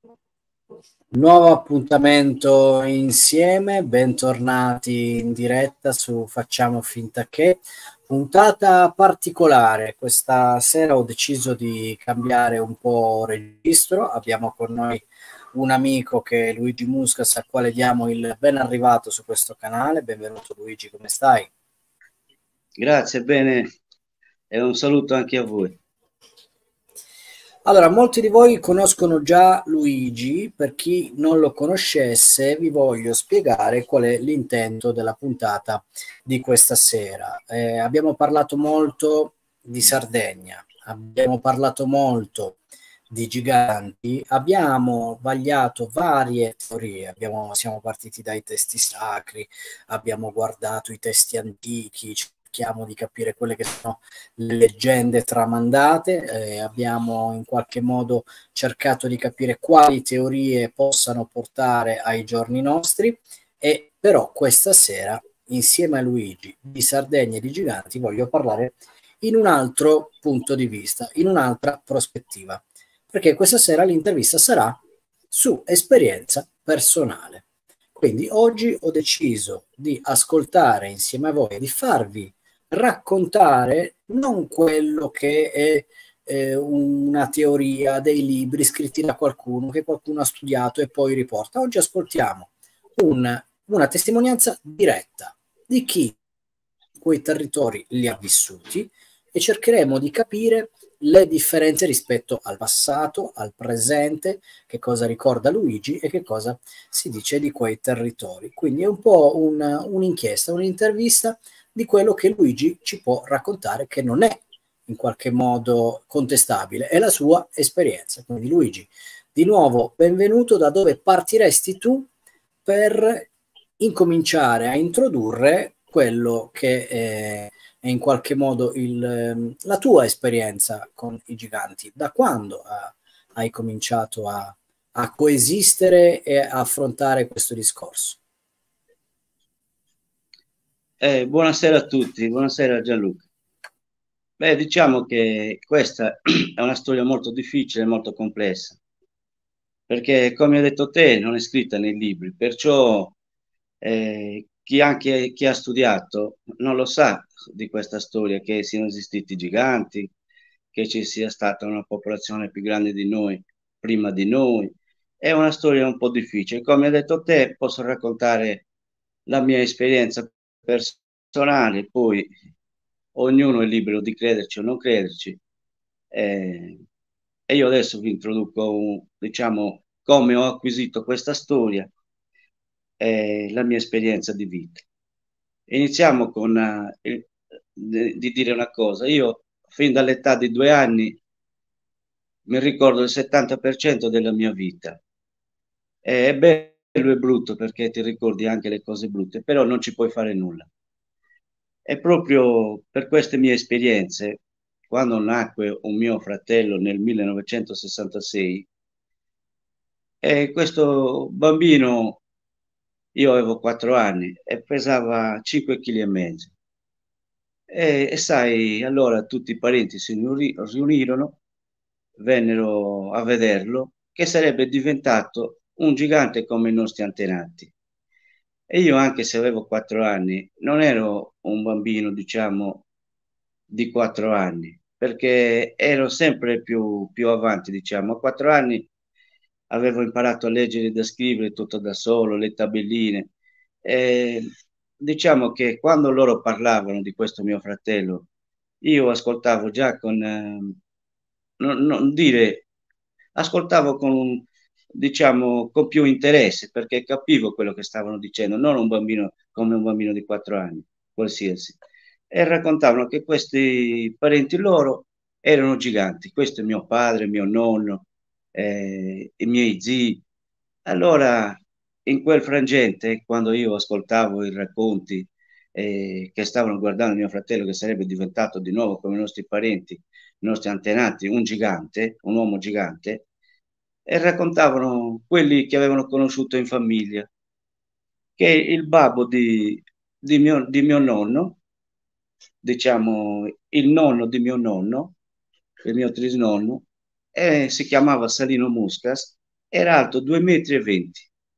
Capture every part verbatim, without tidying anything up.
Nuovo appuntamento insieme, bentornati in diretta su Facciamo Finta Che, puntata particolare. Questa sera ho deciso di cambiare un po' registro, abbiamo con noi un amico che è Luigi Muscas, al quale diamo il ben arrivato su questo canale. Benvenuto Luigi, come stai? Grazie, bene, e un saluto anche a voi. Allora, molti di voi conoscono già Luigi, per chi non lo conoscesse vi voglio spiegare qual è l'intento della puntata di questa sera. Eh, abbiamo parlato molto di Sardegna, abbiamo parlato molto di giganti, abbiamo vagliato varie teorie, abbiamo, siamo partiti dai testi sacri, abbiamo guardato i testi antichi, cerchiamo di capire quelle che sono le leggende tramandate, eh, abbiamo in qualche modo cercato di capire quali teorie possano portare ai giorni nostri e però questa sera insieme a Luigi di Sardegna e di Giganti voglio parlare in un altro punto di vista, in un'altra prospettiva, perché questa sera l'intervista sarà su esperienza personale. Quindi oggi ho deciso di ascoltare insieme a voi, di farvi raccontare non quello che è eh, una teoria dei libri scritti da qualcuno che qualcuno ha studiato e poi riporta. Oggi ascoltiamo un, una testimonianza diretta di chi quei territori li ha vissuti e cercheremo di capire le differenze rispetto al passato, al presente, che cosa ricorda Luigi e che cosa si dice di quei territori. Quindi è un po' un, un'inchiesta, un'intervista di quello che Luigi ci può raccontare, che non è in qualche modo contestabile, è la sua esperienza. Quindi Luigi, di nuovo benvenuto. Da dove partiresti tu per incominciare a introdurre quello che è, è in qualche modo il, la tua esperienza con i giganti? Da quando ha, hai cominciato a, a coesistere e a affrontare questo discorso? Eh, buonasera a tutti, buonasera Gianluca. Beh, diciamo che questa è una storia molto difficile, molto complessa, perché come hai detto te non è scritta nei libri, perciò eh, chi anche chi ha studiato non lo sa di questa storia, che siano esistiti giganti, che ci sia stata una popolazione più grande di noi prima di noi. È una storia un po' difficile. Come hai detto te, posso raccontare la mia esperienza personale, poi ognuno è libero di crederci o non crederci. Eh, e io adesso vi introduco, un- diciamo, come ho acquisito questa storia e la mia esperienza di vita. Iniziamo con eh, il- di di dire una cosa. Io, fin dall'età di due anni, mi ricordo il settanta per cento della mia vita. È bello e brutto perché ti ricordi anche le cose brutte, però non ci puoi fare nulla. E proprio per queste mie esperienze, quando nacque un mio fratello nel millenovecentosessantasei, e questo bambino, io avevo quattro anni e pesava cinque chili e mezzo. E, e sai, allora tutti i parenti si riuni- riunirono, vennero a vederlo, che sarebbe diventato un gigante come i nostri antenati. E io, anche se avevo quattro anni, non ero un bambino, diciamo, di quattro anni, perché ero sempre più, più avanti, diciamo. A quattro anni avevo imparato a leggere e a scrivere tutto da solo, le tabelline. E diciamo che quando loro parlavano di questo mio fratello, io ascoltavo già con, eh, non, non dire, ascoltavo con, diciamo, con più interesse, perché capivo quello che stavano dicendo, non un bambino come un bambino di quattro anni, qualsiasi. E raccontavano che questi parenti loro erano giganti. Questo è mio padre, mio nonno, eh, i miei zii. Allora, in quel frangente, quando io ascoltavo i racconti eh, che stavano guardando mio fratello, che sarebbe diventato di nuovo come i nostri parenti, i nostri antenati, un gigante, un uomo gigante, e raccontavano quelli che avevano conosciuto in famiglia, che il babbo di, di mio, di mio nonno, diciamo il nonno di mio nonno, il mio trisnonno, eh, si chiamava Salino Muscas era alto due metri e venti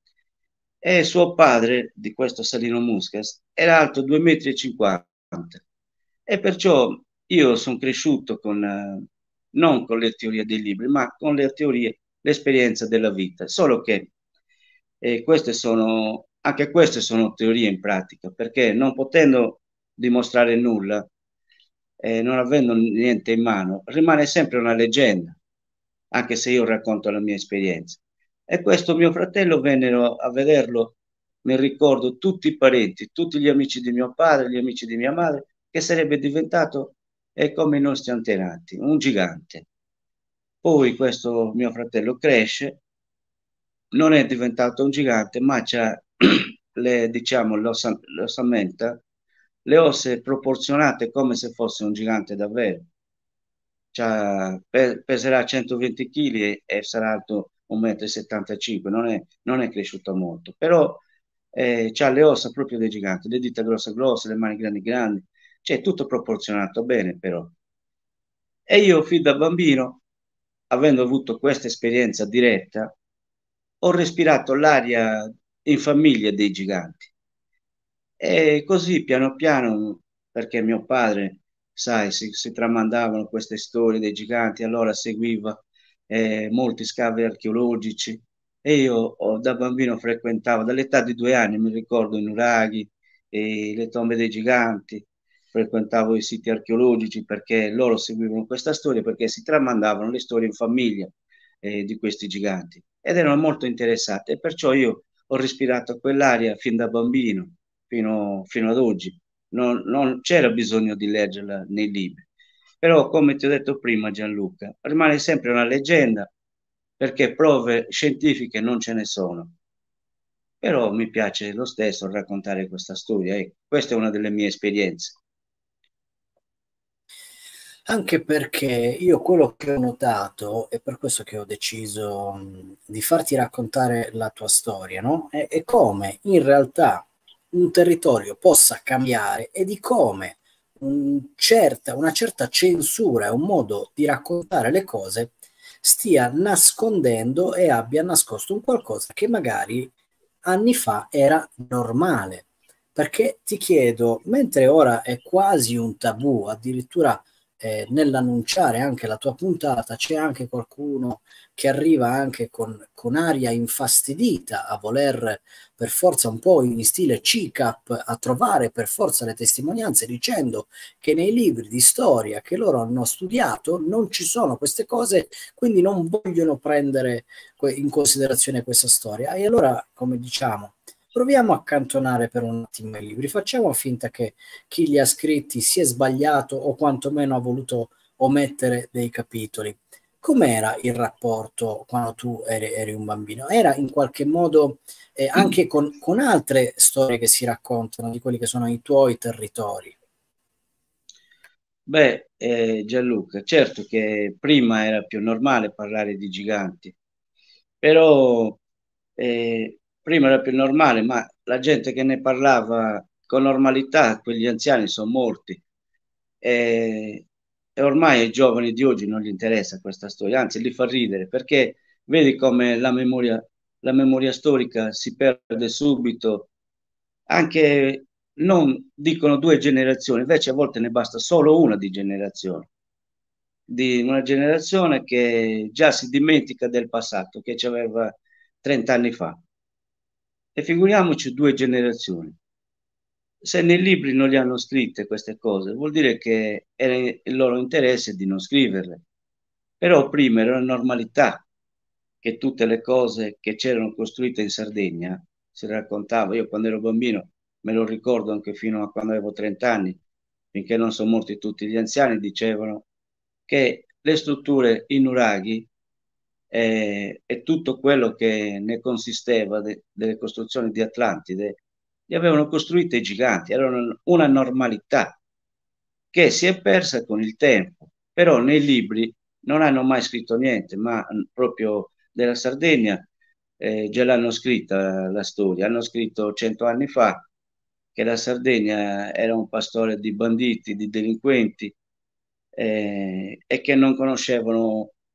e suo padre, di questo Salino Muscas, era alto due metri e cinquanta e perciò io sono cresciuto con, eh, non con le teorie dei libri, ma con le teorie, l'esperienza della vita, solo che eh, queste sono, anche queste sono teorie in pratica, perché non potendo dimostrare nulla, eh, non avendo niente in mano, rimane sempre una leggenda, anche se io racconto la mia esperienza. E questo mio fratello vennero a vederlo, mi ricordo, tutti i parenti, tutti gli amici di mio padre, gli amici di mia madre, che sarebbe diventato eh, come i nostri antenati, un gigante. Poi questo mio fratello cresce, non è diventato un gigante, ma c'ha le, diciamo, le ossa- le ossamenta, le ossa proporzionate come se fosse un gigante davvero. C'ha- pe- peserà centoventi chili e, e sarà alto un metro e settantacinque m, non è, non è cresciuto molto, però eh, ha le ossa proprio dei giganti, le dita grosse grosse, le mani grandi grandi, cioè tutto proporzionato bene però. E io fin da bambino, avendo avuto questa esperienza diretta, ho respirato l'aria in famiglia dei giganti. E così piano piano, perché mio padre, sai, si, si tramandavano queste storie dei giganti, allora seguiva eh, molti scavi archeologici e io ho- da bambino frequentavo, dall'età di due anni, mi ricordo i nuraghi, e le tombe dei giganti, frequentavo i siti archeologici perché loro seguivano questa storia, perché si tramandavano le storie in famiglia eh, di questi giganti ed erano molto interessati e perciò io ho respirato quell'aria fin da bambino fino, fino ad oggi. Non, non c'era bisogno di leggerla nei libri. Però, come ti ho detto prima, Gianluca, rimane sempre una leggenda perché prove scientifiche non ce ne sono. Però mi piace lo stesso raccontare questa storia e questa è una delle mie esperienze. Anche perché io quello che ho notato, è per questo che ho deciso mh, di farti raccontare la tua storia, no? È, è come in realtà un territorio possa cambiare e di come un certa- una certa censura e un modo di raccontare le cose stia nascondendo e abbia nascosto un qualcosa che magari anni fa era normale. Perché ti chiedo, mentre ora è quasi un tabù, addirittura eh, nell'annunciare anche la tua puntata c'è anche qualcuno che arriva anche con, con aria infastidita a voler per forza un po' in stile C C A P a trovare per forza le testimonianze dicendo che nei libri di storia che loro hanno studiato non ci sono queste cose, quindi non vogliono prendere in considerazione questa storia. E allora, come diciamo, proviamo a accantonare per un attimo i libri, facciamo finta che chi li ha scritti si è sbagliato o quantomeno ha voluto omettere dei capitoli. Com'era il rapporto quando tu eri, eri un bambino? Era in qualche modo eh, anche con, con altre storie che si raccontano di quelli che sono i tuoi territori? Beh, eh, Gianluca, certo che prima era più normale parlare di giganti, però eh, prima era più normale, ma la gente che ne parlava con normalità, quegli anziani sono morti. E, e ormai ai giovani di oggi non gli interessa questa storia, anzi li fa ridere, perché vedi come la memoria, la memoria storica si perde subito, anche non dicono due generazioni, invece a volte ne basta solo una di generazione, di una generazione che già si dimentica del passato, che ci aveva trenta anni fa. E figuriamoci due generazioni. Se nei libri non le hanno scritte queste cose, vuol dire che era il loro interesse di non scriverle. Però prima era una normalità che tutte le cose che c'erano costruite in Sardegna si raccontava. Io quando ero bambino me lo ricordo anche fino a quando avevo trenta anni, finché non sono morti tutti gli anziani, dicevano che le strutture in nuraghi eh, e tutto quello che ne consisteva de- delle costruzioni di Atlantide li avevano costruite i giganti, erano una normalità che si è persa con il tempo, però nei libri non hanno mai scritto niente, ma proprio della Sardegna eh, già l'hanno scritta la storia, hanno scritto cento anni fa che la Sardegna era un pastore di banditi, di delinquenti eh, e che non conoscevano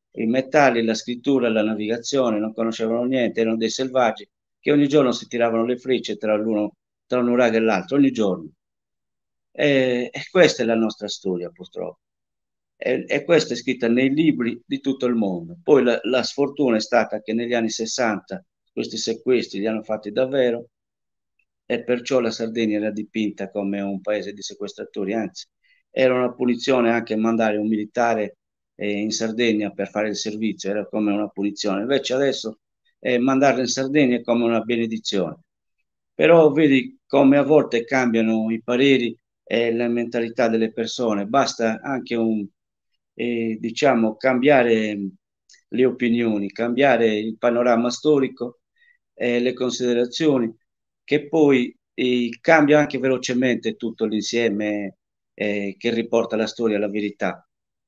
i metalli, la scrittura, la navigazione, non conoscevano niente, erano dei selvaggi che ogni giorno si tiravano le frecce tra l'uno, tra un nurago e l'altro, ogni giorno. E, e questa è la nostra storia, purtroppo. E, e questa è scritta nei libri di tutto il mondo. Poi la, la sfortuna è stata che negli anni sessanta questi sequestri li hanno fatti davvero e perciò la Sardegna era dipinta come un paese di sequestratori, anzi era una punizione anche mandare un militare eh, in Sardegna per fare il servizio, era come una punizione. Invece adesso eh, mandarlo in Sardegna è come una benedizione. Però vedi come a volte cambiano i pareri e la mentalità delle persone, basta anche un, eh, diciamo, cambiare le opinioni, cambiare il panorama storico e le considerazioni, che poi eh, cambia anche velocemente tutto l'insieme eh, che riporta la storia alla verità.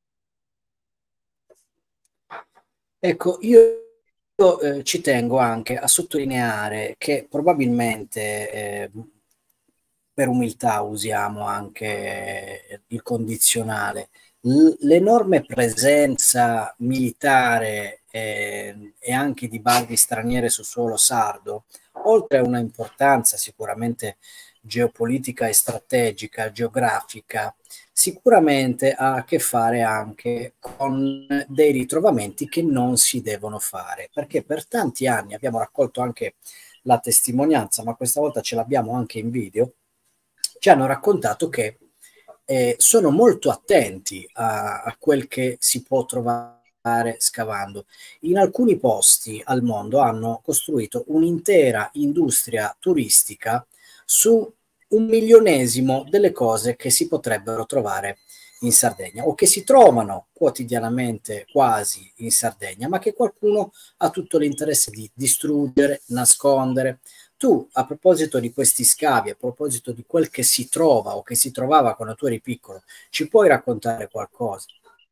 Ecco, io eh, ci tengo anche a sottolineare che probabilmente eh, per umiltà usiamo anche il condizionale. L- l'enorme presenza militare eh, e anche di basi straniere su suolo sardo, oltre a una importanza sicuramente geopolitica e strategica, geografica, sicuramente ha a che fare anche con dei ritrovamenti che non si devono fare, perché per tanti anni abbiamo raccolto anche la testimonianza, ma questa volta ce l'abbiamo anche in video, ci hanno raccontato che eh, sono molto attenti a, a quel che si può trovare scavando. In alcuni posti al mondo hanno costruito un'intera industria turistica su un milionesimo delle cose che si potrebbero trovare in Sardegna o che si trovano quotidianamente quasi in Sardegna, ma che qualcuno ha tutto l'interesse di distruggere, nascondere. Tu, a proposito di questi scavi, a proposito di quel che si trova o che si trovava quando tu eri piccolo, ci puoi raccontare qualcosa?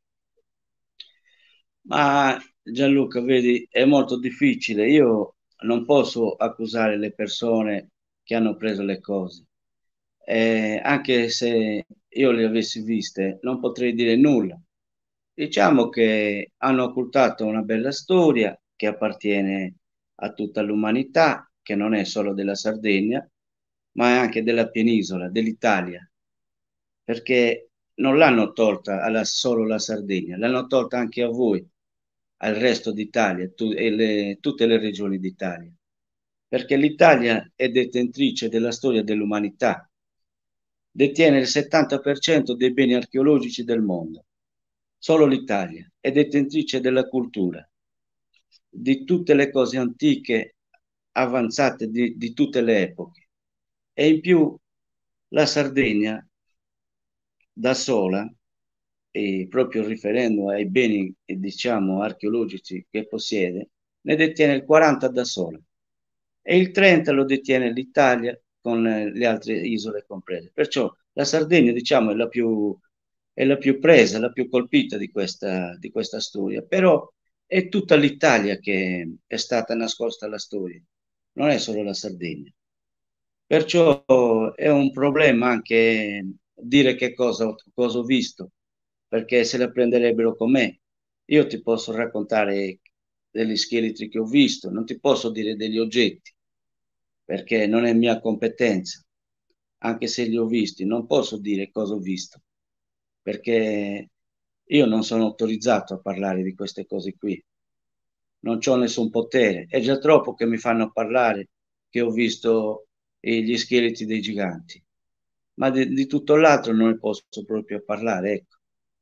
Ma Gianluca, vedi, è molto difficile. Io non posso accusare le persone che hanno preso le cose. Eh, anche se io le avessi viste, non potrei dire nulla. Diciamo che hanno occultato una bella storia che appartiene a tutta l'umanità, che non è solo della Sardegna, ma è anche della penisola, dell'Italia, perché non l'hanno tolta alla, solo la Sardegna, l'hanno tolta anche a voi, al resto d'Italia tu, e le, tutte le regioni d'Italia, perché l'Italia è detentrice della storia dell'umanità, detiene il settanta per cento dei beni archeologici del mondo. Solo l'Italia è detentrice della cultura, di tutte le cose antiche, avanzate di, di tutte le epoche. E in più la Sardegna da sola, e proprio riferendo ai beni, eh, diciamo, archeologici che possiede, ne detiene il quaranta da sola e il trenta lo detiene l'Italia con eh, le altre isole comprese. Perciò la Sardegna, diciamo, è la più, è la più presa, la più colpita di questa, di questa storia, però è tutta l'Italia che è stata nascosta alla storia, non è solo la Sardegna. Perciò è un problema anche dire che cosa, cosa ho visto, perché se la prenderebbero con me. Io ti posso raccontare degli scheletri che ho visto, non ti posso dire degli oggetti, perché non è mia competenza. Anche se li ho visti, non posso dire cosa ho visto, perché io non sono autorizzato a parlare di queste cose qui. Non ho nessun potere. È già troppo che mi fanno parlare che ho visto eh, gli scheletri dei giganti, ma di, di tutto l'altro non ne posso proprio parlare, ecco.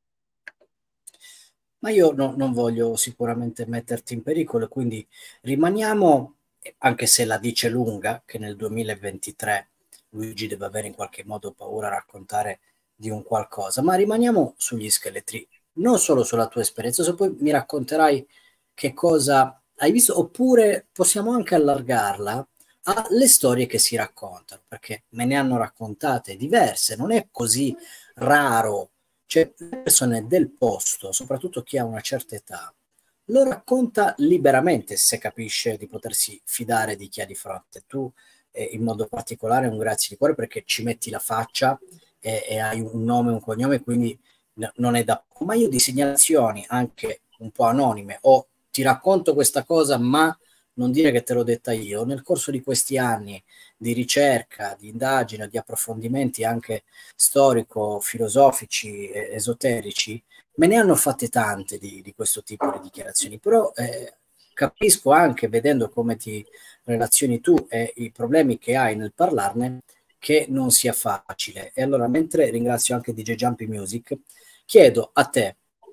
Ma io no- non voglio sicuramente metterti in pericolo, quindi rimaniamo, anche se la dice lunga, che nel duemilaventitré Luigi deve avere in qualche modo paura a raccontare di un qualcosa, ma rimaniamo sugli scheletri, non solo sulla tua esperienza, se poi mi racconterai che cosa hai visto, oppure possiamo anche allargarla alle storie che si raccontano, perché me ne hanno raccontate diverse, non è così raro, cioè le persone del posto, soprattutto chi ha una certa età, lo racconta liberamente se capisce di potersi fidare di chi ha di fronte. Tu eh, in modo particolare un grazie di cuore perché ci metti la faccia e, e hai un nome e un cognome, quindi no- non è da... Ma io di segnalazioni anche un po' anonime, o ti racconto questa cosa ma non dire che te l'ho detta io. Nel corso di questi anni di ricerca, di indagine, di approfondimenti anche storico-filosofici, e esoterici, me ne hanno fatte tante di, di questo tipo di dichiarazioni, però eh, capisco anche, vedendo come ti relazioni tu e i problemi che hai nel parlarne, che non sia facile. E allora, mentre ringrazio anche D J Jumpy Music, chiedo a te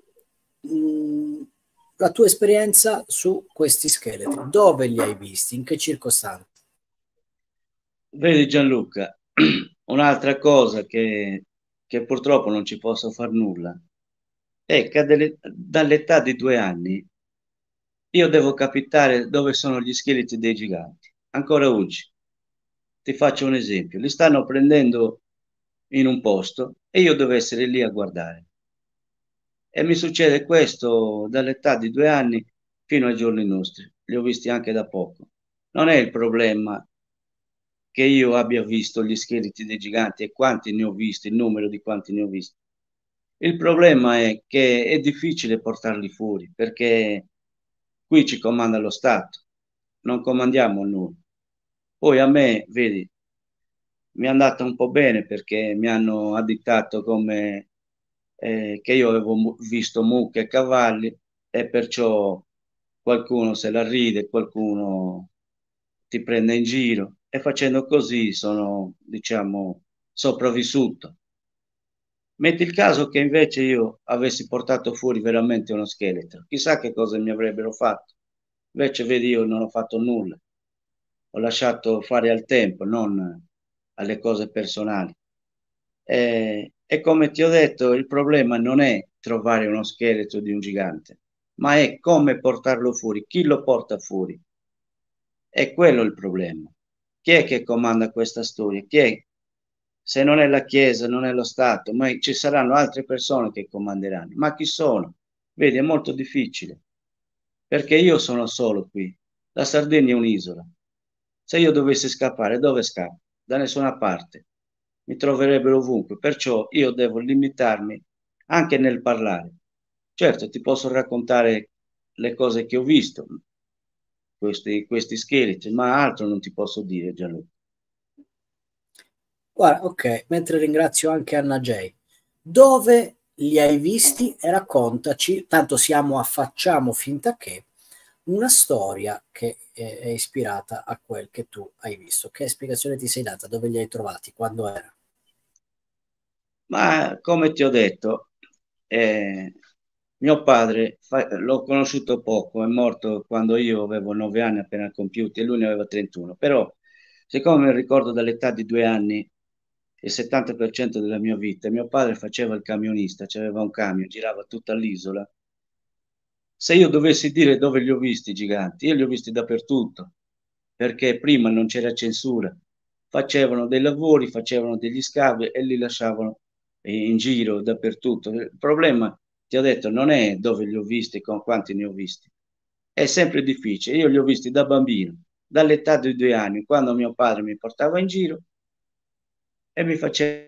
mh, la tua esperienza su questi scheletri. Dove li hai visti? In che circostanze? Vedi Gianluca, un'altra cosa che, che purtroppo non ci posso far nulla è che delle- dall'età di due anni io devo capitare dove sono gli scheletri dei giganti. Ancora oggi, ti faccio un esempio, li stanno prendendo in un posto e io devo essere lì a guardare. E mi succede questo dall'età di due anni fino ai giorni nostri. Li ho visti anche da poco. Non è il problema che io abbia visto gli scheletri dei giganti e quanti ne ho visti, il numero di quanti ne ho visti. Il problema è che è difficile portarli fuori perché qui ci comanda lo Stato, non comandiamo noi. Poi a me, vedi, mi è andata un po' bene perché mi hanno additato come eh, che io avevo mu- visto mucche e cavalli e perciò qualcuno se la ride, qualcuno ti prende in giro e facendo così sono, diciamo, sopravvissuto. Metti il caso che invece io avessi portato fuori veramente uno scheletro, chissà che cosa mi avrebbero fatto. Invece, vedi, io non ho fatto nulla, ho lasciato fare al tempo, non alle cose personali. E, e come ti ho detto, il problema non è trovare uno scheletro di un gigante, ma è come portarlo fuori, chi lo porta fuori. È quello il problema. Chi è che comanda questa storia? Chi è? Se non è la Chiesa, non è lo Stato, ma ci saranno altre persone che comanderanno. Ma chi sono? Vedi, è molto difficile, perché io sono solo qui. La Sardegna è un'isola. Se io dovessi scappare, dove scappo? Da nessuna parte. Mi troverebbero ovunque, perciò io devo limitarmi anche nel parlare. Certo, ti posso raccontare le cose che ho visto, questi, questi scheletri, ma altro non ti posso dire, Gianluca. Guarda, ok, mentre ringrazio anche Anna J. Dove li hai visti e raccontaci, tanto siamo a facciamo finta che, una storia che è, è ispirata a quel che tu hai visto. Che spiegazione ti sei data? Dove li hai trovati? Quando era? Ma come ti ho detto, eh, mio padre fa- l'ho conosciuto poco, è morto quando io avevo nove anni appena compiuti e lui ne aveva trentuno, però siccome mi ricordo dall'età di due anni il settanta per cento della mia vita, mio padre faceva il camionista, aveva un camion, girava tutta l'isola. Se io dovessi dire dove li ho visti i giganti, io li ho visti dappertutto, perché prima non c'era censura, facevano dei lavori, facevano degli scavi e li lasciavano in giro dappertutto. Il problema, ti ho detto, non è dove li ho visti, con quanti ne ho visti, è sempre difficile. Io li ho visti da bambino, dall'età di due anni, quando mio padre mi portava in giro e mi faceva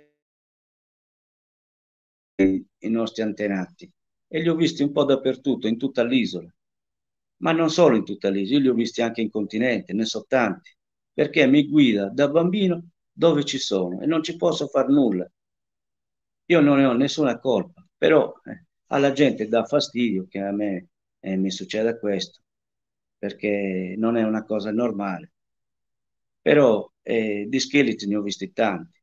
i nostri antenati e li ho visti un po' dappertutto, in tutta l'isola, ma non solo in tutta l'isola, io li ho visti anche in continente, ne so tanti, perché mi guida da bambino dove ci sono e non ci posso fare nulla. Io non ne ho nessuna colpa, però eh, alla gente dà fastidio che a me eh, mi succeda questo, perché non è una cosa normale. Però eh, di scheletri ne ho visti tanti.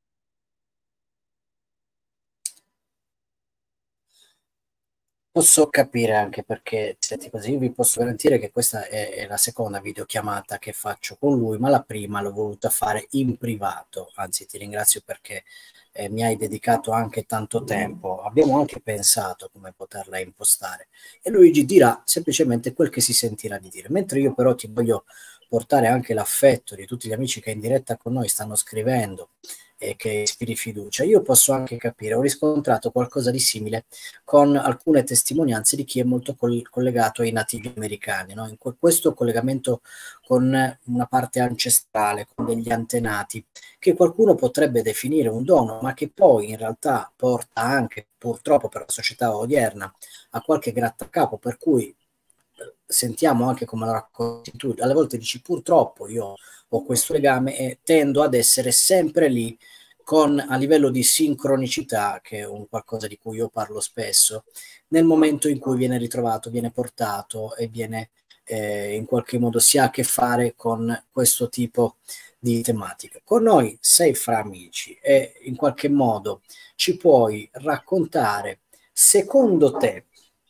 Posso capire anche perché, senti così, io vi posso garantire che questa è, è la seconda videochiamata che faccio con lui, ma la prima l'ho voluta fare in privato, anzi ti ringrazio perché eh, mi hai dedicato anche tanto tempo, abbiamo anche pensato come poterla impostare e Luigi dirà semplicemente quel che si sentirà di dire, mentre io però ti voglio portare anche l'affetto di tutti gli amici che in diretta con noi stanno scrivendo e che ispiri fiducia. Io posso anche capire, ho riscontrato qualcosa di simile con alcune testimonianze di chi è molto col- collegato ai nativi americani, no? In que- questo collegamento con una parte ancestrale, con degli antenati, che qualcuno potrebbe definire un dono, ma che poi in realtà porta anche, purtroppo per la società odierna, a qualche grattacapo, per cui sentiamo anche come la racconti tu, alle volte dici purtroppo io ho questo legame e tendo ad essere sempre lì con a livello di sincronicità, che è un qualcosa di cui io parlo spesso, nel momento in cui viene ritrovato, viene portato e viene eh, in qualche modo si ha a che fare con questo tipo di tematica. Con noi sei fra amici e in qualche modo ci puoi raccontare, secondo te,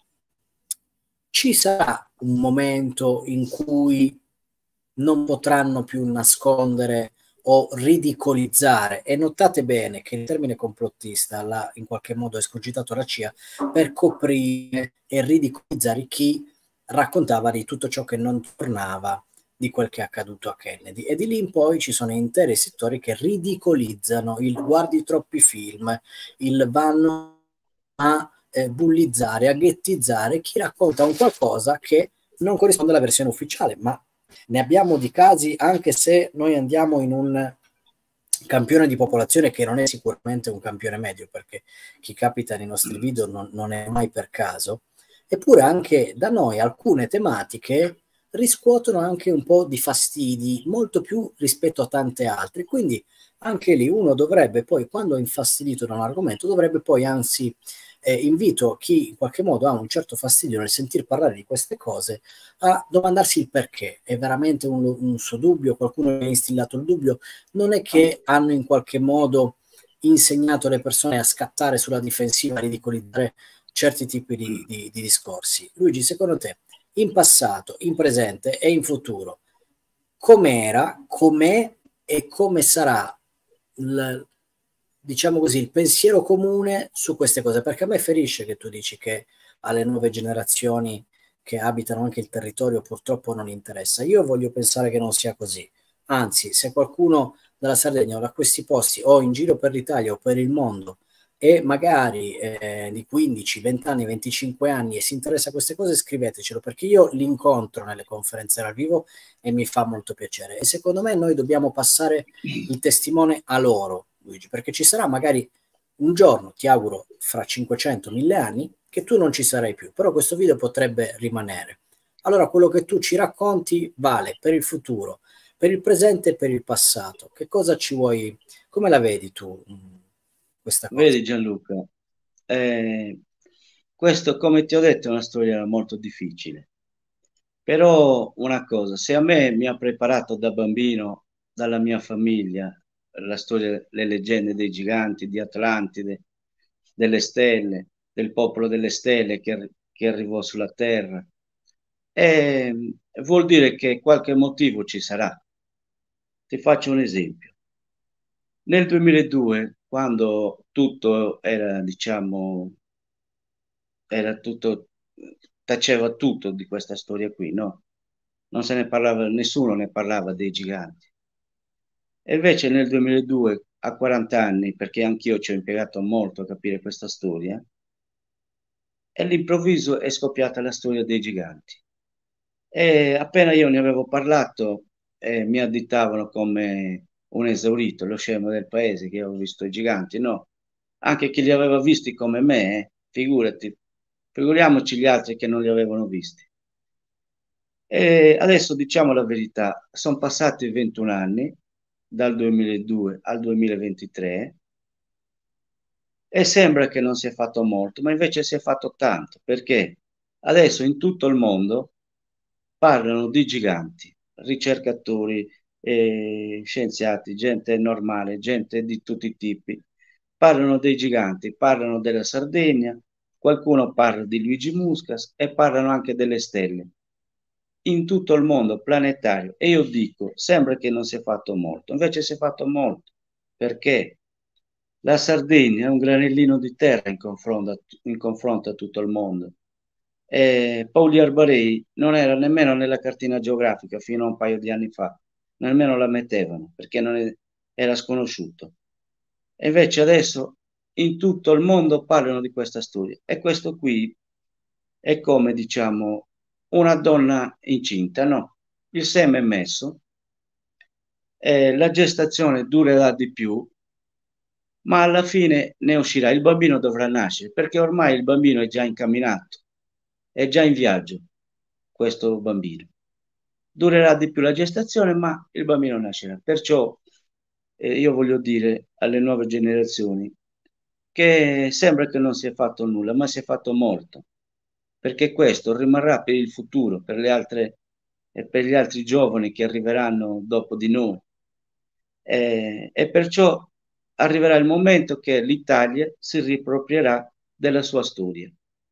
ci sarà un momento in cui non potranno più nascondere o ridicolizzare, e notate bene che il termine complottista l'ha in qualche modo escogitato la C I A per coprire e ridicolizzare chi raccontava di tutto ciò che non tornava di quel che è accaduto a Kennedy, e di lì in poi ci sono interi settori che ridicolizzano il guardi troppi film, il vanno a eh, bullizzare, a ghettizzare chi racconta un qualcosa che non corrisponde alla versione ufficiale, ma ne abbiamo di casi anche se noi andiamo in un campione di popolazione che non è sicuramente un campione medio, perché chi capita nei nostri video non, non è mai per caso, eppure anche da noi alcune tematiche riscuotono anche un po' di fastidi, molto più rispetto a tante altre, quindi anche lì uno dovrebbe poi, quando è infastidito da un argomento, dovrebbe poi anzi eh, invito chi in qualche modo ha un certo fastidio nel sentir parlare di queste cose a domandarsi il perché. È veramente un, un suo dubbio? Qualcuno ha instillato il dubbio? Non è che hanno in qualche modo insegnato le persone a scattare sulla difensiva, a ridicolizzare certi tipi di, di, di discorsi. Luigi, secondo te, in passato, in presente e in futuro, com'era, com'è e come sarà il, diciamo così, il pensiero comune su queste cose? Perché a me ferisce che tu dici che alle nuove generazioni che abitano anche il territorio purtroppo non interessa. Io voglio pensare che non sia così. Anzi, se qualcuno dalla Sardegna o da questi posti o in giro per l'Italia o per il mondo e magari eh, di quindici, venti anni, venticinque anni e si interessa a queste cose, scrivetecelo, perché io li incontro nelle conferenze dal vivo e mi fa molto piacere. E secondo me noi dobbiamo passare il testimone a loro, Luigi, perché ci sarà magari un giorno, ti auguro fra cinquecento mille anni, che tu non ci sarai più, però questo video potrebbe rimanere. Allora quello che tu ci racconti vale per il futuro, per il presente e per il passato. Che cosa ci vuoi, come la vedi tu mh, questa cosa? Vedi Gianluca, eh, questo come ti ho detto è una storia molto difficile, però una cosa, se a me mi ha preparato da bambino, dalla mia famiglia, la storia, le leggende dei giganti, di Atlantide, delle stelle, del popolo delle stelle che, che arrivò sulla Terra, eh, vuol dire che qualche motivo ci sarà. Ti faccio un esempio. Nel duemiladue, quando tutto era, diciamo, era tutto, taceva tutto di questa storia qui, no? Non se ne parlava, nessuno ne parlava dei giganti. E invece nel duemiladue, a quaranta anni, perché anch'io ci ho impiegato molto a capire questa storia, e all'improvviso è scoppiata la storia dei giganti. E appena io ne avevo parlato, eh, mi additavano come un esaurito, lo scemo del paese, che avevo visto i giganti. No, anche chi li aveva visti come me, eh, figurati, figuriamoci gli altri che non li avevano visti. E adesso diciamo la verità, sono passati ventuno anni, dal duemiladue al duemilaventitré, e sembra che non si è fatto molto, ma invece si è fatto tanto, perché adesso in tutto il mondo parlano di giganti, ricercatori, eh, scienziati, gente normale, gente di tutti i tipi. Parlano dei giganti, parlano della Sardegna, qualcuno parla di Luigi Muscas e parlano anche delle stelle. In tutto il mondo planetario. E io dico, sembra che non si è fatto molto, invece si è fatto molto, perché la Sardegna è un granellino di terra in confronto, in confronto a tutto il mondo. E Pauli Arbarei non era nemmeno nella cartina geografica fino a un paio di anni fa, nemmeno la mettevano perché non è- era sconosciuto. E invece adesso in tutto il mondo parlano di questa storia. E questo qui è come, diciamo, una donna incinta, no? Il seme è messo, eh, la gestazione durerà di più, ma alla fine ne uscirà. Il bambino dovrà nascere, perché ormai il bambino è già incamminato, è già in viaggio, questo bambino. Durerà di più la gestazione, ma il bambino nascerà. Perciò eh, io voglio dire alle nuove generazioni che sembra che non si è fatto nulla, ma si è fatto molto, perché questo rimarrà per il futuro, per le altre, e per gli altri giovani che arriveranno dopo di noi. Eh, e perciò arriverà il momento che l'Italia si riapproprierà della sua storia.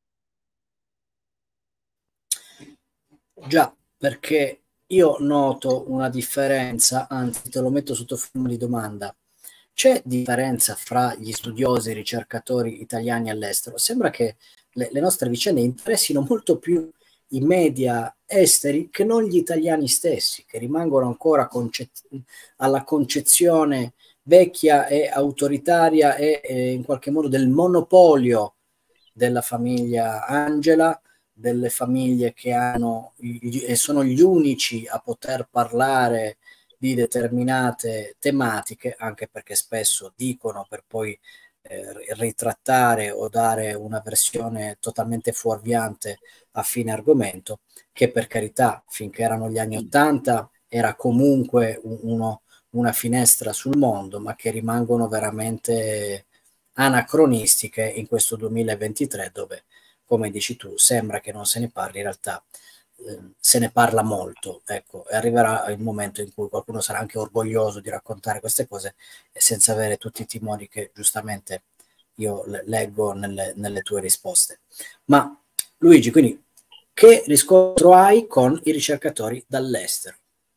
Già, perché io noto una differenza, anzi te lo metto sotto forma di domanda. C'è differenza fra gli studiosi e i ricercatori italiani all'estero? Sembra che le, le nostre vicende interessino molto più i media esteri che non gli italiani stessi, che rimangono ancora conce- alla concezione vecchia e autoritaria e, e in qualche modo del monopolio della famiglia Angela, delle famiglie che hanno e sono gli unici a poter parlare di determinate tematiche, anche perché spesso dicono per poi eh, ritrattare o dare una versione totalmente fuorviante a fine argomento, che per carità, finché erano gli anni ottanta, era comunque uno, una finestra sul mondo, ma che rimangono veramente anacronistiche in questo duemilaventitré, dove, come dici tu, sembra che non se ne parli, in realtà eh, se ne parla molto, ecco, e arriverà il momento in cui qualcuno sarà anche orgoglioso di raccontare queste cose e senza avere tutti i timori che giustamente io leggo nelle, nelle tue risposte. Ma Luigi, quindi che riscontro hai con i ricercatori dall'estero?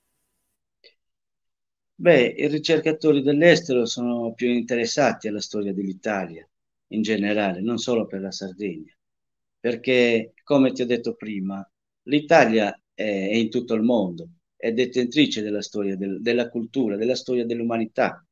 Beh, i ricercatori dell'estero sono più interessati alla storia dell'Italia in generale, non solo per la Sardegna, perché, come ti ho detto prima, l'Italia è, è in tutto il mondo, è detentrice della storia, del- della cultura, della storia dell'umanità,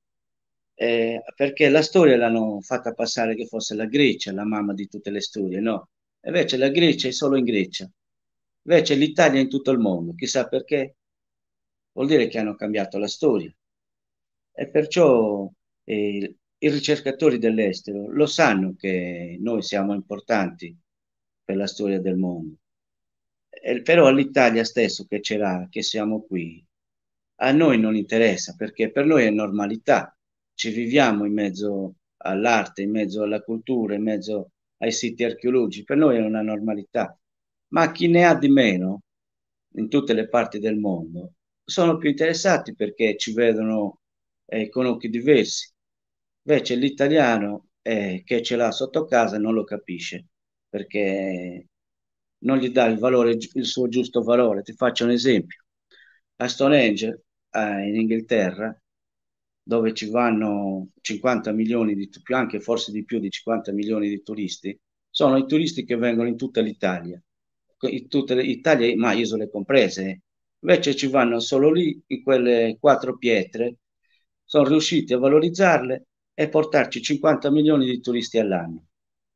eh, perché la storia l'hanno fatta passare che fosse la Grecia la mamma di tutte le storie, no? Invece la Grecia è solo in Grecia, invece l'Italia è in tutto il mondo, chissà perché, vuol dire che hanno cambiato la storia. E perciò eh, i ricercatori dell'estero lo sanno che noi siamo importanti per la storia del mondo. Eh, però all'Italia stesso che ce l'ha, che siamo qui, a noi non interessa perché per noi è normalità. Ci viviamo in mezzo all'arte, in mezzo alla cultura, in mezzo ai siti archeologici. Per noi è una normalità. Ma chi ne ha di meno in tutte le parti del mondo sono più interessati perché ci vedono eh, con occhi diversi. Invece l'italiano eh, che ce l'ha sotto casa non lo capisce perché non gli dà il valore, il suo giusto valore. Ti faccio un esempio. A Stonehenge, eh, in Inghilterra, dove ci vanno cinquanta milioni di, più anche forse di più di cinquanta milioni di turisti, sono i turisti che vengono in tutta l'Italia, in tutte le Italie, ma isole comprese. Invece ci vanno solo lì, in quelle quattro pietre, sono riusciti a valorizzarle e portarci cinquanta milioni di turisti all'anno.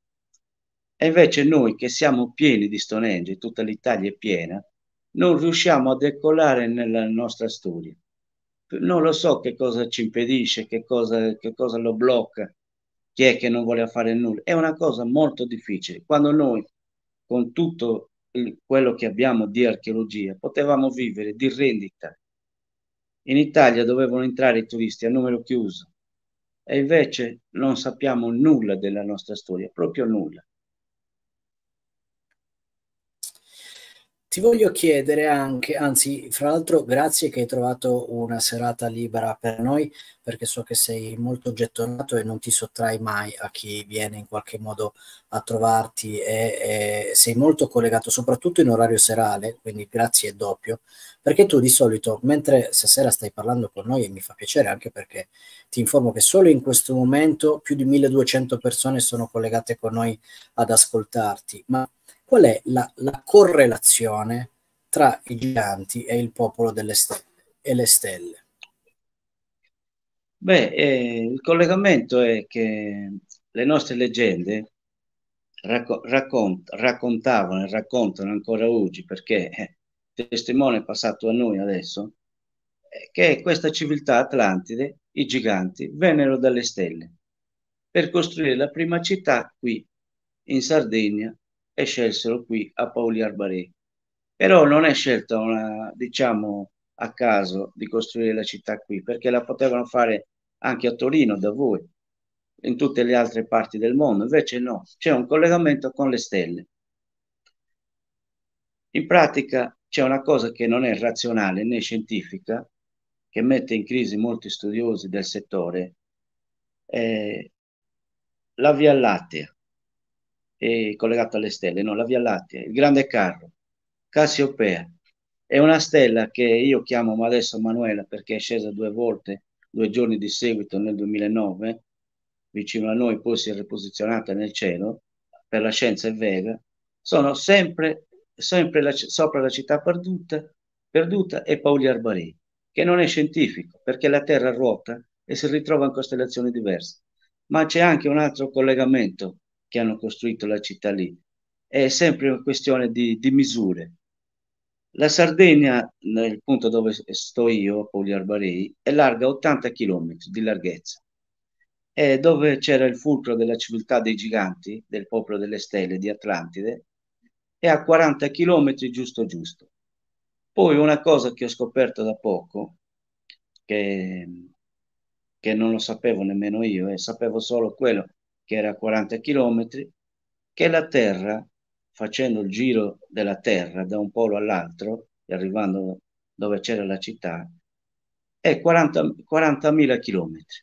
E invece noi che siamo pieni di Stonehenge, tutta l'Italia è piena, non riusciamo a decollare nella nostra storia. Non lo so che cosa ci impedisce, che cosa, che cosa lo blocca, chi è che non vuole fare nulla. È una cosa molto difficile. Quando noi, con tutto il- quello che abbiamo di archeologia, potevamo vivere di rendita. In Italia dovevano entrare i turisti a numero chiuso e invece non sappiamo nulla della nostra storia, proprio nulla. Ti voglio chiedere anche, anzi, fra l'altro, grazie che hai trovato una serata libera per noi, perché so che sei molto gettonato e non ti sottrai mai a chi viene in qualche modo a trovarti e, e sei molto collegato, soprattutto in orario serale, quindi grazie doppio, perché tu di solito, mentre stasera stai parlando con noi, e mi fa piacere anche perché ti informo che solo in questo momento più di milleduecento persone sono collegate con noi ad ascoltarti, ma qual è la, la correlazione tra i giganti e il popolo delle stelle e le stelle? Beh, eh, il collegamento è che le nostre leggende racco- raccont- raccontavano e raccontano ancora oggi, perché eh, il testimone è passato a noi adesso, eh, che questa civiltà atlantide, i giganti, vennero dalle stelle per costruire la prima città qui in Sardegna e scelsero qui a Pauli Arbarei. Però non è scelta una, diciamo, a caso di costruire la città qui, perché la potevano fare anche a Torino da voi, in tutte le altre parti del mondo. Invece no, c'è un collegamento con le stelle. In pratica c'è una cosa che non è razionale né scientifica, che mette in crisi molti studiosi del settore, è la Via Lattea, è collegata alle stelle, no, la Via Lattea, il grande carro, Cassiopea. È una stella che io chiamo ma adesso Manuela perché è scesa due volte, due giorni di seguito nel duemilanove, vicino a noi, poi si è riposizionata nel cielo, per la scienza è vera, sono sempre, sempre la- sopra la città perduta, perduta e Pauli Arbarei, che non è scientifico, perché la Terra ruota e si ritrova in costellazioni diverse. Ma c'è anche un altro collegamento che hanno costruito la città lì. È sempre una questione di, di misure. La Sardegna, nel punto dove sto io, a Poli Arbarei, è larga ottanta chilometri di larghezza. E dove c'era il fulcro della civiltà dei giganti, del popolo delle stelle di Atlantide, è a quaranta chilometri giusto giusto. Poi una cosa che ho scoperto da poco, che, che non lo sapevo nemmeno io, e sapevo solo quello che era a quaranta chilometri, che la Terra, facendo il giro della Terra da un polo all'altro, e arrivando dove c'era la città, è quaranta quarantamila chilometri.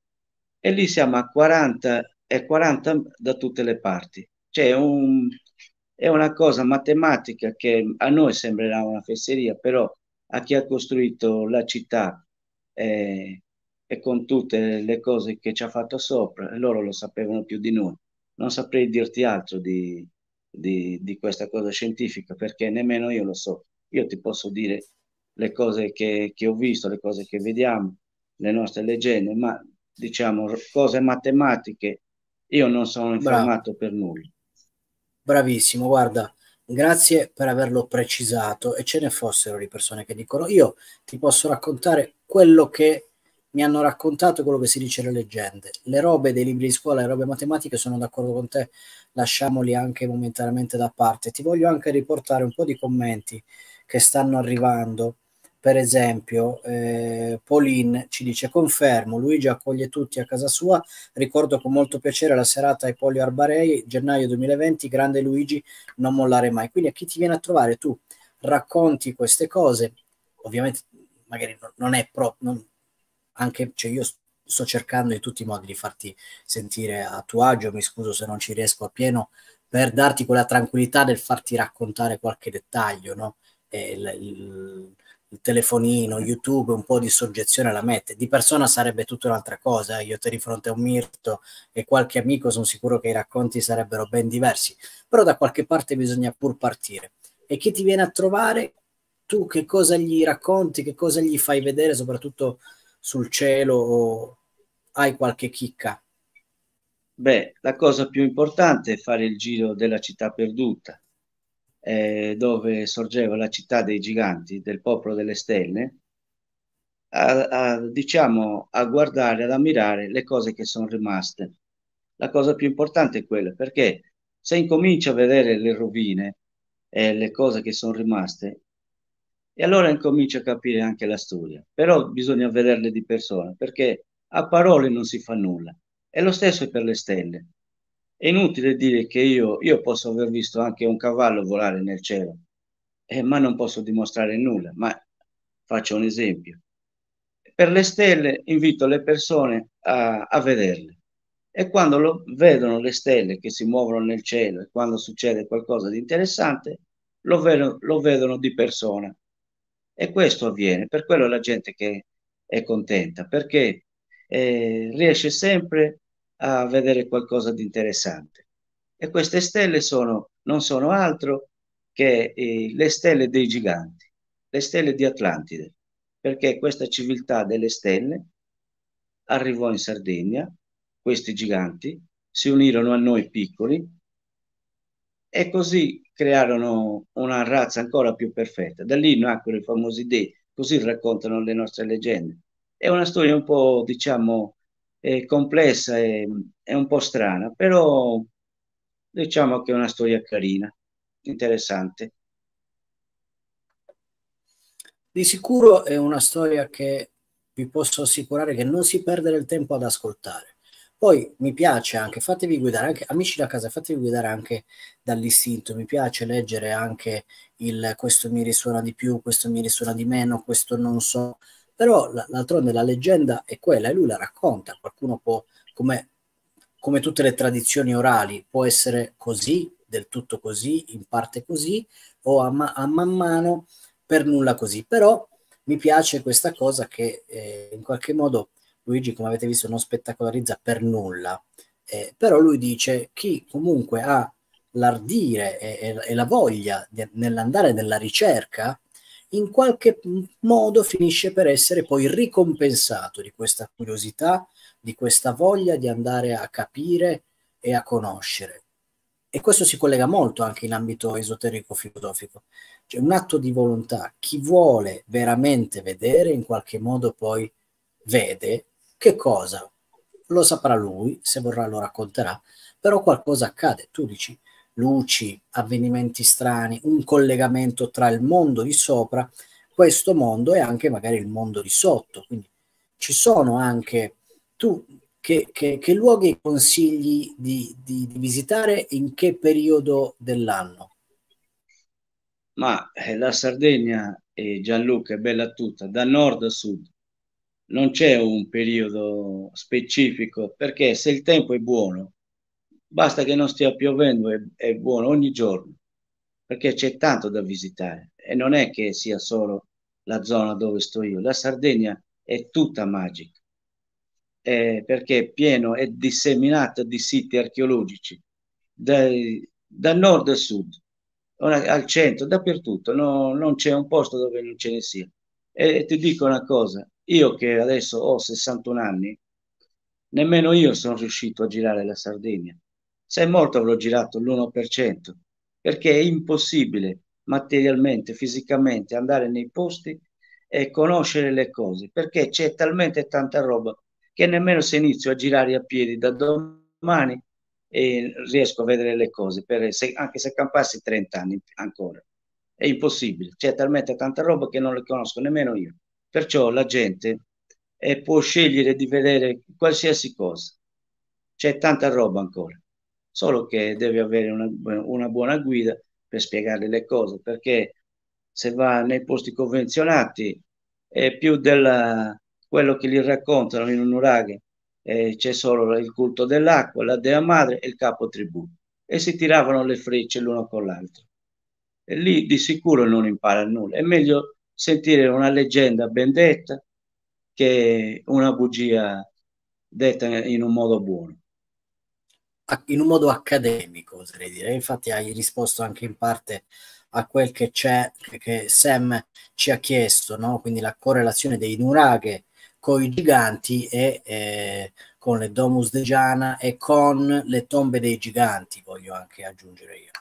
E lì siamo a quaranta e quaranta da tutte le parti. Cioè un, è una cosa matematica che a noi sembrerà una fesseria, però a chi ha costruito la città eh, e con tutte le cose che ci ha fatto sopra, loro lo sapevano più di noi. Non saprei dirti altro di, di, di questa cosa scientifica perché nemmeno io lo so. Io ti posso dire le cose che, che ho visto, le cose che vediamo, le nostre leggende, ma diciamo cose matematiche, io non sono Bravo. informato per nulla. Bravissimo, guarda, grazie per averlo precisato e ce ne fossero di persone che dicono io ti posso raccontare quello che mi hanno raccontato, quello che si dice nelle leggende. Le robe dei libri di scuola, le robe matematiche, sono d'accordo con te, lasciamoli anche momentaneamente da parte. Ti voglio anche riportare un po' di commenti che stanno arrivando. Per esempio, eh, Pauline ci dice: confermo, Luigi accoglie tutti a casa sua. Ricordo con molto piacere la serata ai Polio Arbarei, gennaio duemilaventi, grande Luigi, non mollare mai. Quindi a chi ti viene a trovare, tu racconti queste cose, ovviamente magari non, non è proprio, anche, cioè io sto cercando in tutti i modi di farti sentire a tuo agio, mi scuso se non ci riesco appieno, per darti quella tranquillità del farti raccontare qualche dettaglio, no? E il, il- il telefonino, YouTube, un po' di soggezione la mette. Di persona sarebbe tutta un'altra cosa. eh. Io te di fronte a un Mirto e qualche amico sono sicuro che i racconti sarebbero ben diversi, però da qualche parte bisogna pur partire. E chi ti viene a trovare, tu che cosa gli racconti, che cosa gli fai vedere, soprattutto sul cielo, o hai qualche chicca? Beh, la cosa più importante è fare il giro della città perduta, eh, dove sorgeva la città dei giganti, del popolo delle stelle, a, a, diciamo, a guardare, ad ammirare le cose che sono rimaste. La cosa più importante è quella, perché se incominci a vedere le rovine e le cose che sono rimaste, e allora incominci a capire anche la storia. Però bisogna vederle di persona, perché a parole non si fa nulla. E lo stesso è per le stelle. È inutile dire che io, io posso aver visto anche un cavallo volare nel cielo, eh, ma non posso dimostrare nulla. Ma faccio un esempio. Per le stelle invito le persone a, a vederle e quando lo, vedono le stelle che si muovono nel cielo e quando succede qualcosa di interessante, lo, vedono, lo vedono di persona. E questo avviene, per quello la gente che è contenta, perché eh, riesce sempre a vedere qualcosa di interessante. E queste stelle sono, non sono altro che eh, le stelle dei giganti, le stelle di Atlantide, perché questa civiltà delle stelle arrivò in Sardegna, questi giganti, si unirono a noi piccoli e così crearono una razza ancora più perfetta. Da lì nacquero i famosi dei, così raccontano le nostre leggende. È una storia un po', diciamo, eh, complessa e, e un po' strana, però diciamo che è una storia carina, interessante. Di sicuro è una storia che vi posso assicurare che non si perde del tempo ad ascoltare. Poi mi piace anche, fatevi guidare, anche amici da casa, fatevi guidare anche dall'istinto. Mi piace leggere anche il questo mi risuona di più, questo mi risuona di meno, questo non so. Però l- d'altronde la leggenda è quella e lui la racconta. Qualcuno può, come, come tutte le tradizioni orali, può essere così, del tutto così, in parte così, o a, ma- a man mano per nulla così. Però mi piace questa cosa che eh, in qualche modo Luigi, come avete visto, non spettacolarizza per nulla, eh, però lui dice chi comunque ha l'ardire e, e- e la voglia di- nell'andare nella ricerca, in qualche modo finisce per essere poi ricompensato di questa curiosità, di questa voglia di andare a capire e a conoscere. E questo si collega molto anche in ambito esoterico-filosofico. Cioè un atto di volontà. Chi vuole veramente vedere, in qualche modo poi vede che cosa? Lo saprà lui, se vorrà lo racconterà, però qualcosa accade. Tu dici luci, avvenimenti strani, un collegamento tra il mondo di sopra, questo mondo e anche magari il mondo di sotto. Quindi ci sono anche tu che, che- che luoghi consigli di, di- di visitare in che periodo dell'anno? Ma eh, la Sardegna, e Gianluca, è bella tutta, da nord a sud. Non c'è un periodo specifico, perché se il tempo è buono, basta che non stia piovendo, è, è buono ogni giorno, perché c'è tanto da visitare. E non è che sia solo la zona dove sto io. La Sardegna è tutta magica, eh, perché è pieno, è disseminato di siti archeologici, dai- da nord a sud, ora, al centro, dappertutto, no- non c'è un posto dove non ce ne sia. E ti dico una cosa, io che adesso ho sessantuno anni, nemmeno io sono riuscito a girare la Sardegna. Se molto avrò girato l'uno per cento, perché è impossibile materialmente, fisicamente andare nei posti e conoscere le cose, perché c'è talmente tanta roba che nemmeno se inizio a girare a piedi da domani e riesco a vedere le cose, per, se, anche se campassi trenta anni ancora. È impossibile, c'è talmente tanta roba che non le conosco nemmeno io. Perciò la gente eh, può scegliere di vedere qualsiasi cosa. C'è tanta roba ancora, solo che devi avere una, una buona guida per spiegarle le cose, perché se va nei posti convenzionati è più della, quello che gli raccontano in un nuraghe, eh, c'è solo il culto dell'acqua, la Dea Madre e il capo tribù, e si tiravano le frecce l'uno con l'altro. E lì di sicuro non impara nulla. È meglio sentire una leggenda ben detta che una bugia detta in un modo buono. A- In un modo accademico, oserei dire. Infatti hai risposto anche in parte a quel che c'è, che, che Sam ci ha chiesto, no? Quindi la correlazione dei nuraghe con i giganti e eh, con le Domus de Giana e con le tombe dei giganti, voglio anche aggiungere io.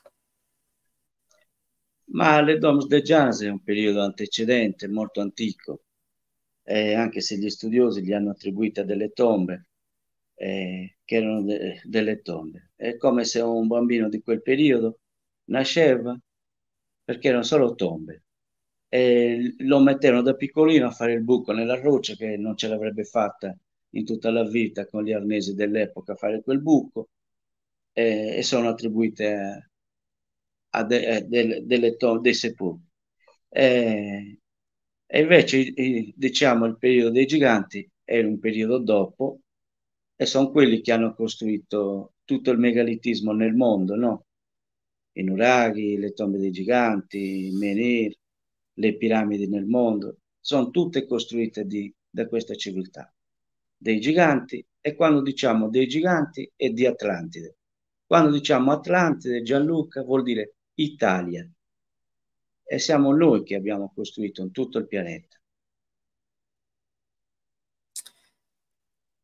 Ma le Domus de Giana è un periodo antecedente, molto antico, eh, anche se gli studiosi gli hanno attribuite delle tombe, eh, che erano de- delle tombe. È come se un bambino di quel periodo nasceva perché erano solo tombe. E lo mettevano da piccolino a fare il buco nella roccia, che non ce l'avrebbe fatta in tutta la vita con gli arnesi dell'epoca a fare quel buco, eh, e sono attribuite a, a de- a delle, delle tombe, dei sepolcri. Eh, e invece, i- diciamo, il periodo dei giganti è un periodo dopo, e sono quelli che hanno costruito tutto il megalitismo nel mondo, no? I nuraghi, le tombe dei giganti, i menhir, le piramidi nel mondo, sono tutte costruite di- da questa civiltà, dei giganti. E quando diciamo dei giganti è di Atlantide. Quando diciamo Atlantide, Gianluca, vuol dire Italia. E siamo noi che abbiamo costruito in tutto il pianeta.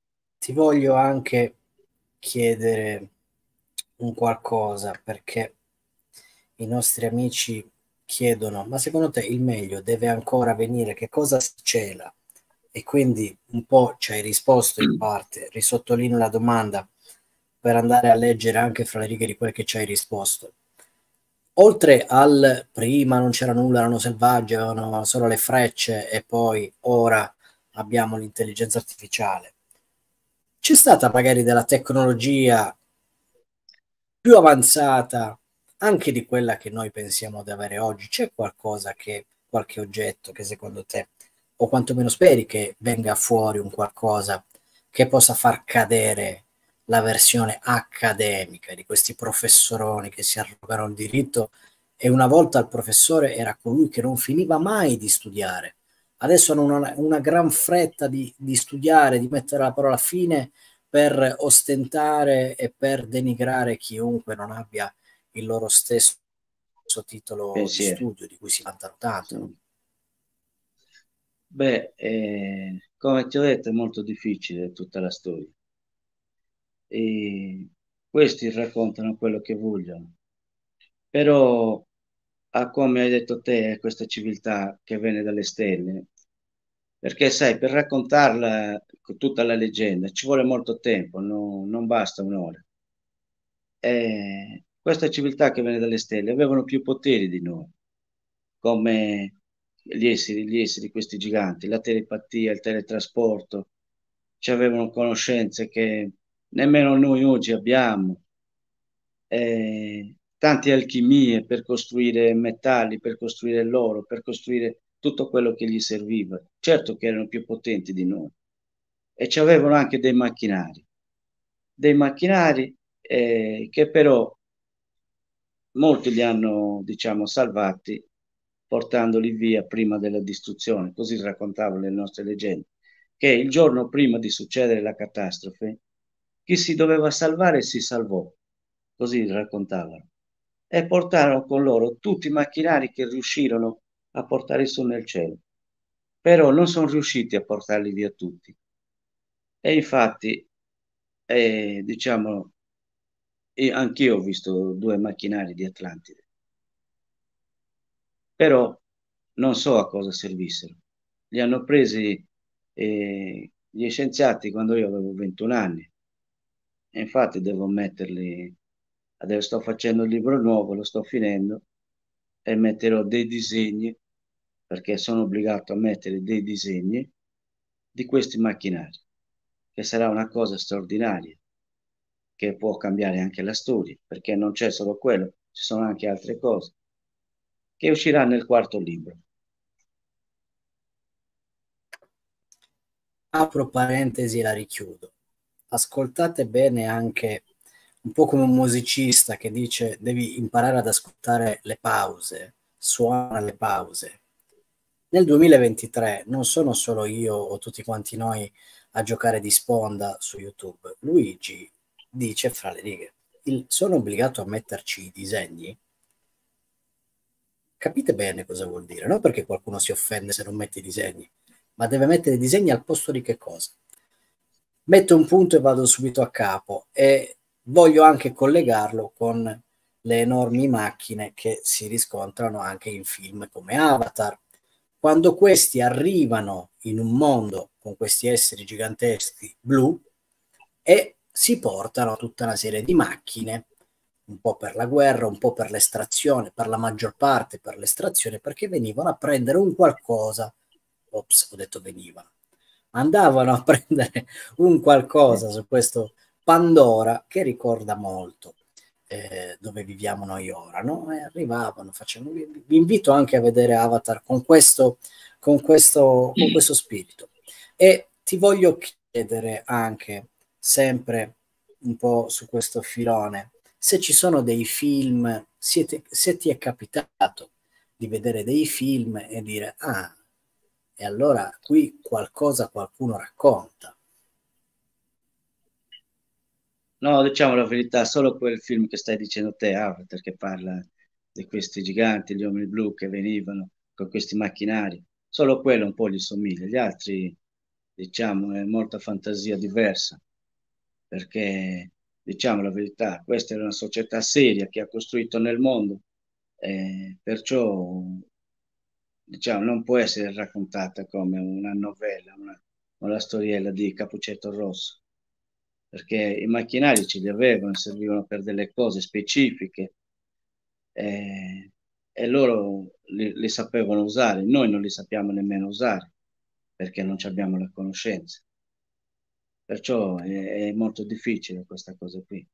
ti voglio anche chiedere un qualcosa, perché i nostri amici chiedono, ma secondo te il meglio deve ancora venire? Che cosa si cela? E quindi un po' ci hai risposto in parte, risottolineo la domanda per andare a leggere anche fra le righe di quel che ci hai risposto. Oltre al prima non c'era nulla, erano selvaggi, avevano solo le frecce e poi ora abbiamo l'intelligenza artificiale. C'è stata magari della tecnologia più avanzata anche di quella che noi pensiamo di avere oggi? C'è qualcosa che, qualche oggetto che secondo te, o quantomeno speri che venga fuori un qualcosa che possa far cadere la versione accademica di questi professoroni che si arrogano il diritto e una volta il professore era colui che non finiva mai di studiare. Adesso hanno una, una gran fretta di, di studiare, di mettere la parola fine per ostentare e per denigrare chiunque non abbia il loro stesso titolo di pensiero. studio, di cui si vantano tanto, no? Sì. Beh, eh, come ti ho detto, è molto difficile tutta la storia. E questi raccontano quello che vogliono. Però, a come hai detto te, questa civiltà che viene dalle stelle, perché sai, per raccontarla con tutta la leggenda ci vuole molto tempo, no- non basta un'ora. E questa civiltà che viene dalle stelle avevano più poteri di noi, come gli esseri, gli esseri, questi giganti, la telepatia, il teletrasporto, ci avevano conoscenze che nemmeno noi oggi abbiamo, eh, tante alchimie per costruire metalli, per costruire l'oro, per costruire tutto quello che gli serviva. Certo che erano più potenti di noi e ci avevano anche dei macchinari, dei macchinari eh, che però molti li hanno, diciamo, salvati portandoli via prima della distruzione. Così raccontavano le nostre leggende, che il giorno prima di succedere la catastrofe, chi si doveva salvare si salvò, così raccontavano, e portarono con loro tutti i macchinari che riuscirono a portare su nel cielo. Però non sono riusciti a portarli via tutti. E infatti, eh, diciamo, io- anch'io ho visto due macchinari di Atlantide, però non so a cosa servissero. Li hanno presi eh, gli scienziati quando io avevo ventuno anni. E infatti devo metterli, adesso sto facendo il libro nuovo, lo sto finendo, e metterò dei disegni, perché sono obbligato a mettere dei disegni di questi macchinari, che sarà una cosa straordinaria, che può cambiare anche la storia, perché non c'è solo quello, ci sono anche altre cose, che uscirà nel quarto libro. Apro parentesi e la richiudo. Ascoltate bene anche un po' come un musicista che dice devi imparare ad ascoltare le pause, suona le pause. Nel duemilaventitré non sono solo io o tutti quanti noi a giocare di sponda su YouTube. Luigi dice fra le righe, il, sono obbligato a metterci i disegni? Capite bene cosa vuol dire, non perché qualcuno si offende se non mette i disegni, ma deve mettere i disegni al posto di che cosa? Metto un punto e vado subito a capo e voglio anche collegarlo con le enormi macchine che si riscontrano anche in film come Avatar. Quando questi arrivano in un mondo con questi esseri giganteschi blu e si portano tutta una serie di macchine, un po' per la guerra, un po' per l'estrazione, per la maggior parte per l'estrazione, perché venivano a prendere un qualcosa. Ops, ho detto venivano andavano a prendere un Eh, qualcosa su questo Pandora che ricorda molto eh, dove viviamo noi ora, no? E arrivavano, facevano, vi, vi invito anche a vedere Avatar con questo, con questo, con questo spirito. E ti voglio chiedere anche, sempre un po' su questo filone, se ci sono dei film, siete, se ti è capitato di vedere dei film e dire, ah, e allora qui qualcosa qualcuno racconta. No, diciamo la verità, solo quel film che stai dicendo te, Avatar, che parla di questi giganti, gli uomini blu che venivano con questi macchinari, solo quello un po' gli somiglia, gli altri, diciamo, è molta fantasia diversa. perché diciamo la verità, questa è una società seria che ha costruito nel mondo, eh, perciò diciamo, non può essere raccontata come una novella, una, una storiella di Capuccetto Rosso, perché i macchinari ce li avevano, servivano per delle cose specifiche, eh, e loro li, li sapevano usare, noi non li sappiamo nemmeno usare, perché non ci abbiamo la conoscenza. Perciò è, è molto difficile questa cosa qui.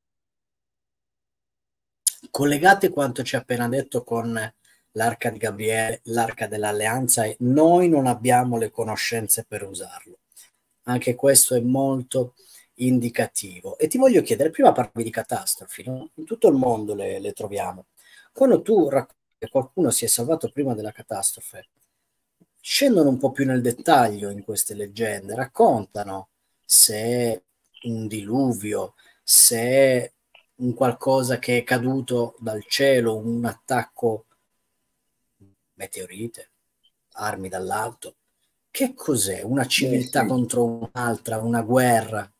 Collegate quanto ci ha appena detto con l'arca di Gabriele, l'arca dell'alleanza, e noi non abbiamo le conoscenze per usarlo. Anche questo è molto indicativo. E ti voglio chiedere, prima parlavi di catastrofi, no? In tutto il mondo le, le troviamo. Quando tu racconti che qualcuno si è salvato prima della catastrofe, scendono un po' più nel dettaglio in queste leggende, raccontano se un diluvio, se un qualcosa che è caduto dal cielo, un attacco, meteorite, armi dall'alto. Che cos'è? Una Beh, civiltà sì. contro un'altra, una guerra?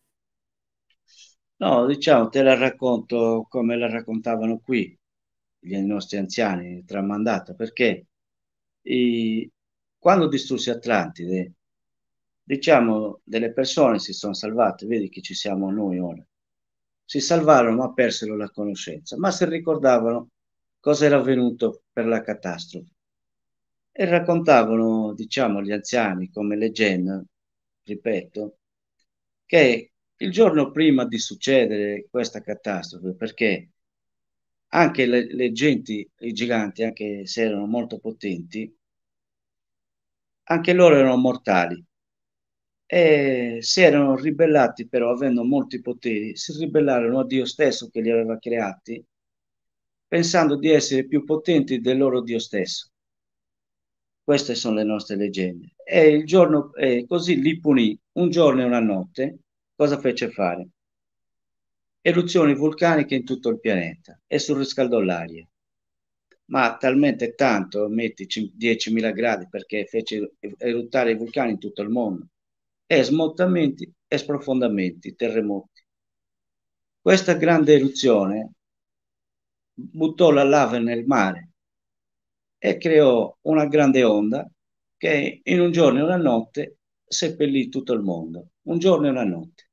No, diciamo, te la racconto come la raccontavano qui gli nostri anziani, tramandata, perché i- quando distrussi Atlantide, diciamo, delle persone si sono salvate, vedi che ci siamo noi ora. Si salvarono ma persero la conoscenza, ma si ricordavano cosa era avvenuto per la catastrofe e raccontavano, diciamo, gli anziani come leggenda, ripeto, che il giorno prima di succedere questa catastrofe, perché anche le, le genti, i giganti, anche se erano molto potenti, anche loro erano mortali e si erano ribellati, però avendo molti poteri, si ribellarono a Dio stesso che li aveva creati, pensando di essere più potenti del loro Dio stesso. Queste sono le nostre leggende. E il giorno, eh, così li punì un giorno e una notte. Cosa fece fare? Eruzioni vulcaniche in tutto il pianeta e surriscaldò l'aria. Ma talmente tanto, metti diecimila gradi, perché fece eruttare i vulcani in tutto il mondo, e smottamenti e sprofondamenti, terremoti. Questa grande eruzione buttò la lava nel mare e creò una grande onda che in un giorno e una notte seppellì tutto il mondo. Un giorno e una notte.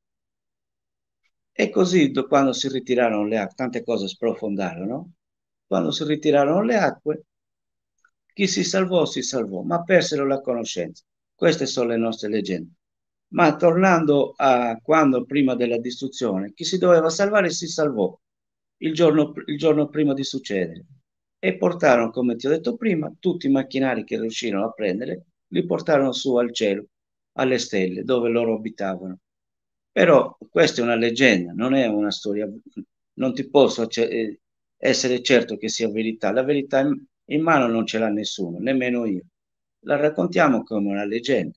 E così do- quando si ritirarono le acque, tante cose sprofondarono, quando si ritirarono le acque, chi si salvò si salvò, ma persero la conoscenza. Queste sono le nostre leggende. Ma tornando a quando prima della distruzione, chi si doveva salvare si salvò il giorno, il giorno prima di succedere e portarono, come ti ho detto prima, tutti i macchinari che riuscirono a prendere, li portarono su al cielo, alle stelle, dove loro abitavano. Però questa è una leggenda, non è una storia, non ti posso acce- eh, essere certo che sia verità. La verità in, in mano non ce l'ha nessuno, nemmeno io. La raccontiamo come una leggenda.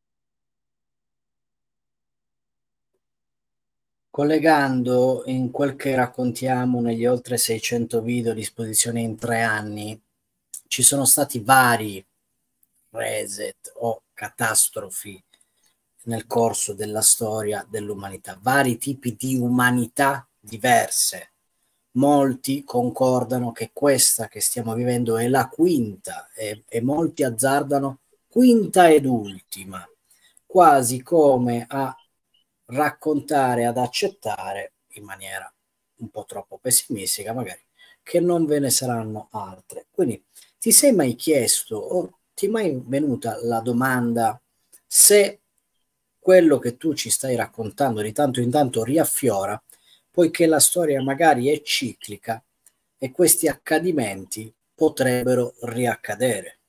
Collegando in quel che raccontiamo negli oltre seicento video a disposizione in tre anni, ci sono stati vari reset o catastrofi nel corso della storia dell'umanità, vari tipi di umanità diverse. Molti concordano che questa che stiamo vivendo è la quinta e, e molti azzardano quinta ed ultima, quasi come a raccontare, ad accettare in maniera un po' troppo pessimistica, magari, che non ve ne saranno altre. Quindi ti sei mai chiesto o ti è mai venuta la domanda se quello che tu ci stai raccontando di tanto in tanto riaffiora, poiché la storia magari è ciclica e questi accadimenti potrebbero riaccadere?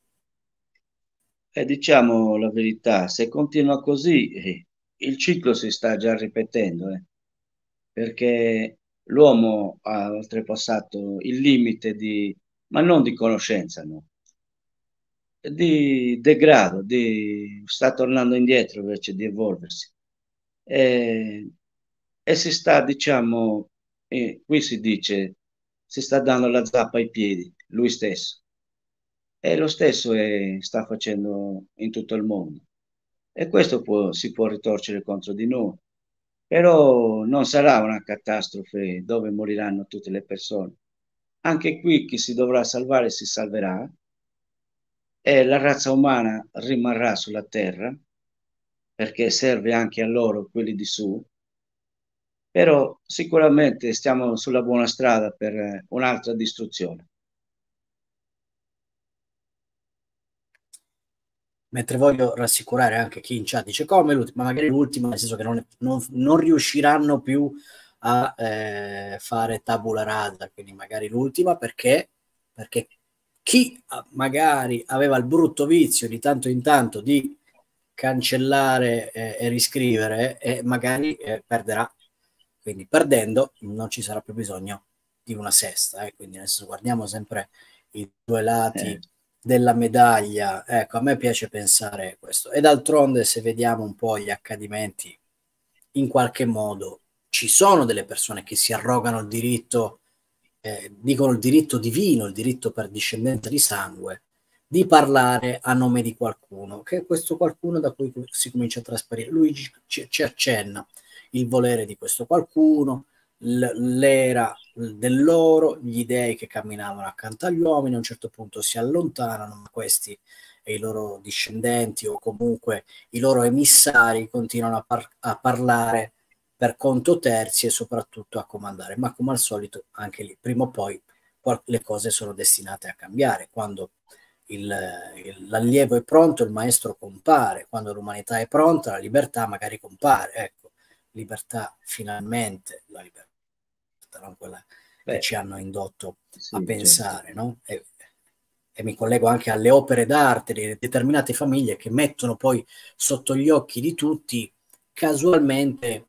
E diciamo la verità, se continua così, eh, il ciclo si sta già ripetendo, eh, perché l'uomo ha oltrepassato il limite di, ma non di conoscenza, no, di degrado, di, sta tornando indietro invece di evolversi. E, e si sta, diciamo, eh, qui si dice, si sta dando la zappa ai piedi, lui stesso. E lo stesso è- sta facendo in tutto il mondo. E questo può- si può ritorcere contro di noi. Però non sarà una catastrofe dove moriranno tutte le persone. Anche qui chi si dovrà salvare si salverà e la razza umana rimarrà sulla Terra perché serve anche a loro, quelli di su, però sicuramente stiamo sulla buona strada per eh, un'altra distruzione. Mentre voglio rassicurare anche chi in chat dice come l'ultima, ma magari l'ultima, nel senso che non, non, non riusciranno più a eh, fare tabula rasa, quindi magari l'ultima perché, perché chi magari aveva il brutto vizio di tanto in tanto di cancellare eh, e riscrivere e magari eh, perderà, quindi perdendo non ci sarà più bisogno di una sesta, eh. Quindi adesso guardiamo sempre i due lati Eh, della medaglia. Ecco, a me piace pensare questo. E d'altronde, se vediamo un po' gli accadimenti, in qualche modo ci sono delle persone che si arrogano il diritto, eh, dicono il diritto divino, il diritto per discendenza di sangue, di parlare a nome di qualcuno, che è questo qualcuno da cui si comincia a trasparire. Lui ci, ci accenna il volere di questo qualcuno, l'era dell'oro, gli dei che camminavano accanto agli uomini, a un certo punto si allontanano, ma questi e i loro discendenti o comunque i loro emissari continuano a, par- a parlare per conto terzi e soprattutto a comandare, ma come al solito anche lì, prima o poi le cose sono destinate a cambiare. Quando il, il, l'allievo è pronto, il maestro compare, quando l'umanità è pronta, la libertà magari compare. Ecco, libertà finalmente, la libertà, non quella che beh, ci hanno indotto a sì, certo. pensare, no? E, e mi collego anche alle opere d'arte di determinate famiglie che mettono poi sotto gli occhi di tutti casualmente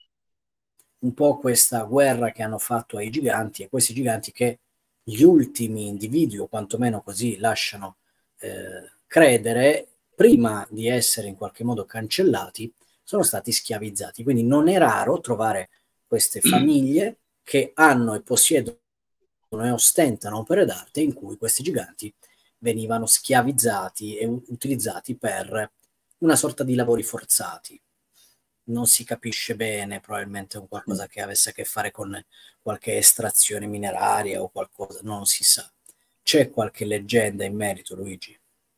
un po' questa guerra che hanno fatto ai giganti e questi giganti che gli ultimi individui, o quantomeno così lasciano eh, credere, prima di essere in qualche modo cancellati, sono stati schiavizzati. Quindi non è raro trovare queste famiglie che hanno e possiedono e ostentano opere d'arte in cui questi giganti venivano schiavizzati e utilizzati per una sorta di lavori forzati. Non si capisce bene, probabilmente un qualcosa che avesse a che fare con qualche estrazione mineraria o qualcosa, non si sa. C'è qualche leggenda in merito, Luigi?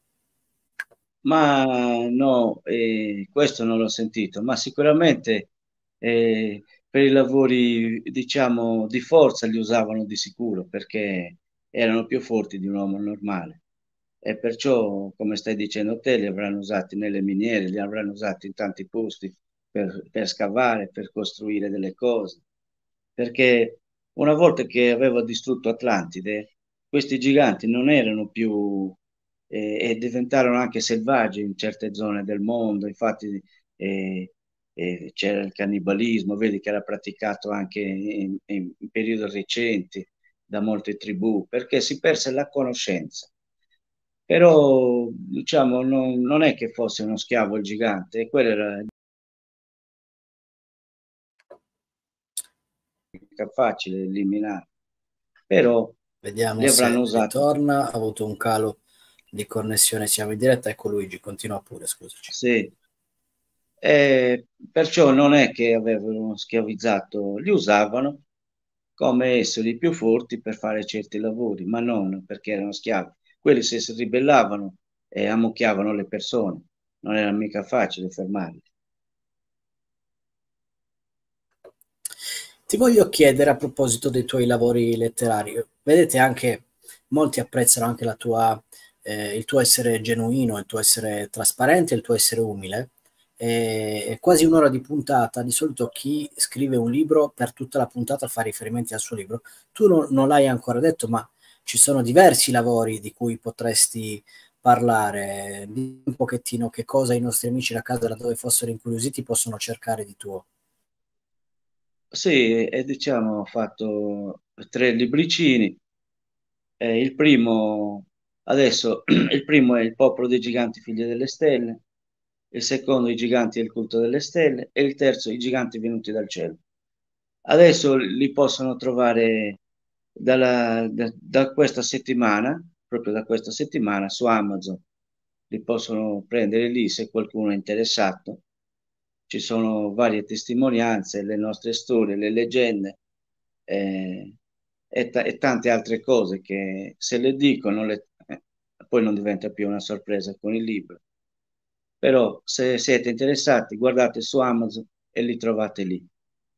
Ma no, eh, questo non l'ho sentito, ma sicuramente eh, per i lavori, diciamo, di forza li usavano di sicuro perché erano più forti di un uomo normale. E perciò, come stai dicendo te, li avranno usati nelle miniere, li avranno usati in tanti posti per, per scavare, per costruire delle cose. Perché una volta che aveva distrutto Atlantide, questi giganti non erano più eh, e diventarono anche selvaggi in certe zone del mondo. Infatti eh, eh, c'era il cannibalismo, vedi che era praticato anche in, in, in periodi recenti da molte tribù, perché si perse la conoscenza. Però, diciamo, non, non è che fosse uno schiavo il gigante, quello era facile eliminare, però Vediamo li avranno se usati. ritorna. Ha avuto un calo di connessione, siamo in diretta. Ecco Luigi, continua pure, scusaci. Sì. E perciò non è che avevano schiavizzato, li usavano come esseri più forti per fare certi lavori, ma non perché erano schiavi. Quelli se si ribellavano e ammucchiavano le persone, non era mica facile fermarli. Ti voglio chiedere a proposito dei tuoi lavori letterari, vedete anche, molti apprezzano anche la tua, eh, il tuo essere genuino, il tuo essere trasparente, il tuo essere umile. E quasi un'ora di puntata, di solito chi scrive un libro per tutta la puntata fa riferimenti al suo libro. Tu non, non l'hai ancora detto, ma ci sono diversi lavori di cui potresti parlare. Di un pochettino che cosa i nostri amici da casa, laddove fossero incuriositi, possono cercare di tuo. Sì, e diciamo, ho fatto tre libricini. Eh, il primo, adesso, il primo è Il popolo dei giganti figli delle stelle, il secondo I giganti e il culto delle stelle e il terzo I giganti venuti dal cielo. Adesso li possono trovare dalla- da, da questa settimana, proprio da questa settimana su Amazon. Li possono prendere lì se qualcuno è interessato. ci sono varie testimonianze, le nostre storie, le leggende eh, e, ta- e tante altre cose che se le dico non le- eh, poi non diventa più una sorpresa con il libro. Però se siete interessati, guardate su Amazon e li trovate lì.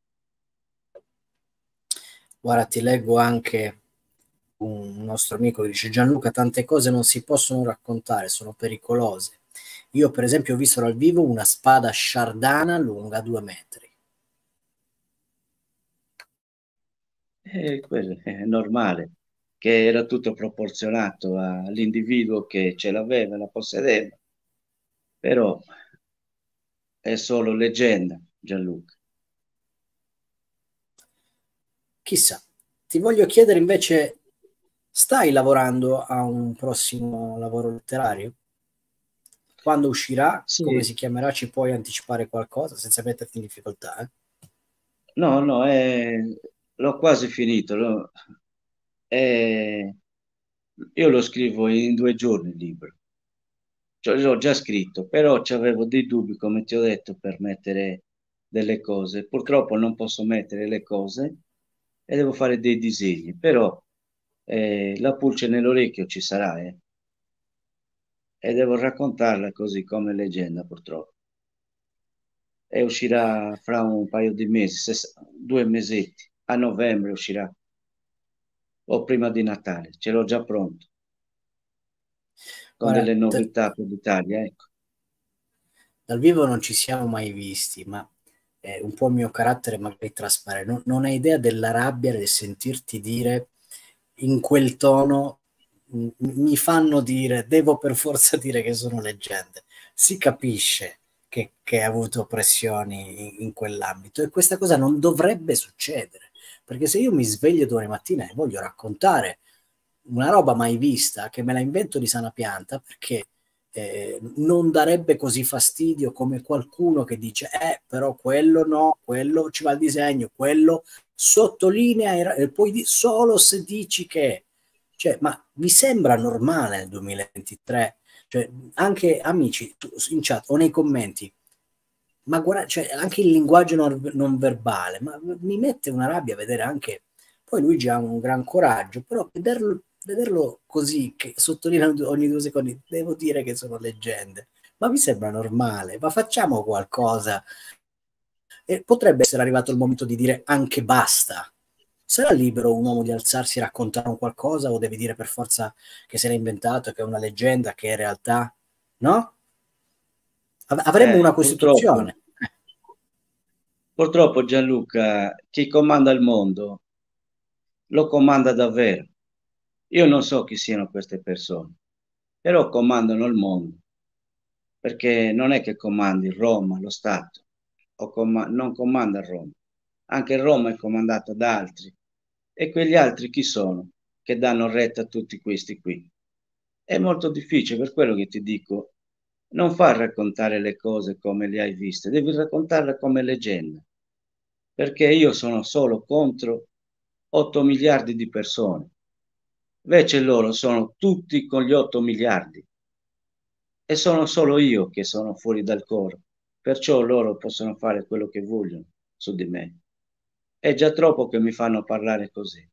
Guarda, ti leggo anche un nostro amico che dice: Gianluca, tante cose non si possono raccontare, sono pericolose. Io per esempio ho visto dal vivo una spada sciardana lunga due metri. E quello è normale, che era tutto proporzionato all'individuo che ce l'aveva, la possedeva, però è solo leggenda, Gianluca. Chissà, ti voglio chiedere invece, stai lavorando a un prossimo lavoro letterario? Quando uscirà? Come Sì, si chiamerà? Ci puoi anticipare qualcosa senza metterti in difficoltà? Eh? no, no, è- l'ho quasi finito. l'ho- è- Io lo scrivo in due giorni il libro. Cioè, l'ho già scritto, però avevo dei dubbi, come ti ho detto, per mettere delle cose. Purtroppo non posso mettere le cose e devo fare dei disegni, però eh, la pulce nell'orecchio ci sarà, eh, e devo raccontarla così come leggenda, purtroppo. E uscirà fra un paio di mesi, se- due mesetti, a novembre uscirà, o prima di Natale, ce l'ho già pronto, con Guarda, delle te- novità per l'Italia, ecco. dal vivo non ci siamo mai visti, ma è un po' il mio carattere magari traspare. Non, non hai idea della rabbia del sentirti dire in quel tono, m- mi fanno dire, devo per forza dire che sono leggende. Si capisce che, che ha avuto pressioni in, in quell'ambito e questa cosa non dovrebbe succedere, perché se io mi sveglio domani mattina e voglio raccontare una roba mai vista, che me la invento di sana pianta, perché eh, non darebbe così fastidio come qualcuno che dice, eh, però quello no, quello ci va il disegno, quello sottolinea e poi di, solo se dici che, cioè, ma vi sembra normale nel duemilaventitré? Cioè, anche amici in chat o nei commenti, ma guarda, cioè, anche il linguaggio non, non verbale, ma mi mette una rabbia vedere anche, poi Luigi ha un gran coraggio, però vederlo, vederlo così, che sottolinea ogni due secondi, devo dire che sono leggende, ma mi sembra normale, ma facciamo qualcosa. E potrebbe essere arrivato il momento di dire anche basta. Sarà libero un uomo di alzarsi e raccontare un qualcosa o devi dire per forza che se l'ha inventato, che è una leggenda, che è realtà? No? Av- avremmo una Eh, purtroppo, Costituzione. purtroppo Gianluca, chi comanda il mondo lo comanda davvero. Io non so chi siano queste persone, però comandano il mondo, perché non è che comandi Roma, lo Stato, o comma- non comanda Roma. Anche Roma è comandata da altri. E quegli altri chi sono? Che danno retta a tutti questi qui. È molto difficile, per quello che ti dico, non far raccontare le cose come le hai viste, devi raccontarle come leggenda, perché io sono solo contro otto miliardi di persone, invece loro sono tutti con gli otto miliardi e sono solo io che sono fuori dal coro, perciò loro possono fare quello che vogliono su di me. È già troppo che mi fanno parlare così.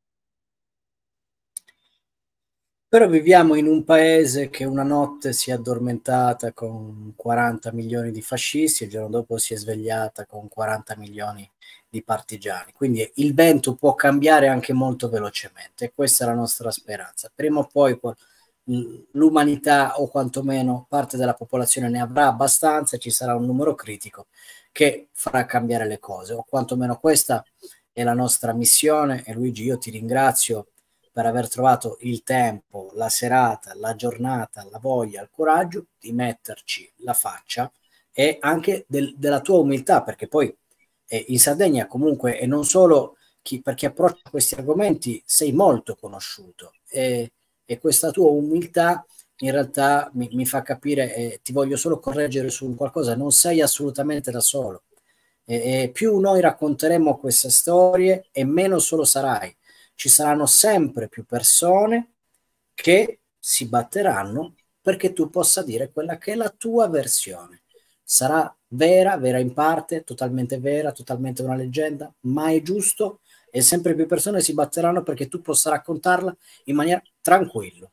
Però viviamo in un paese che una notte si è addormentata con quaranta milioni di fascisti e il giorno dopo si è svegliata con quaranta milioni di partigiani. Quindi il vento può cambiare anche molto velocemente e questa è la nostra speranza. Prima o poi l'umanità o quantomeno parte della popolazione ne avrà abbastanza e ci sarà un numero critico che farà cambiare le cose, o quantomeno questa è la nostra missione. E Luigi, io ti ringrazio per aver trovato il tempo, la serata, la giornata, la voglia, il coraggio di metterci la faccia e anche del, della tua umiltà, perché poi eh, in Sardegna comunque, e non solo chi, per chi approccia questi argomenti, sei molto conosciuto e, e questa tua umiltà in realtà mi, mi fa capire, e ti voglio solo correggere su qualcosa, non sei assolutamente da solo. E, e più noi racconteremo queste storie e meno solo sarai, ci saranno sempre più persone che si batteranno perché tu possa dire quella che è la tua versione. Sarà vera, vera in parte, totalmente vera, totalmente una leggenda, ma è giusto e sempre più persone si batteranno perché tu possa raccontarla in maniera tranquilla.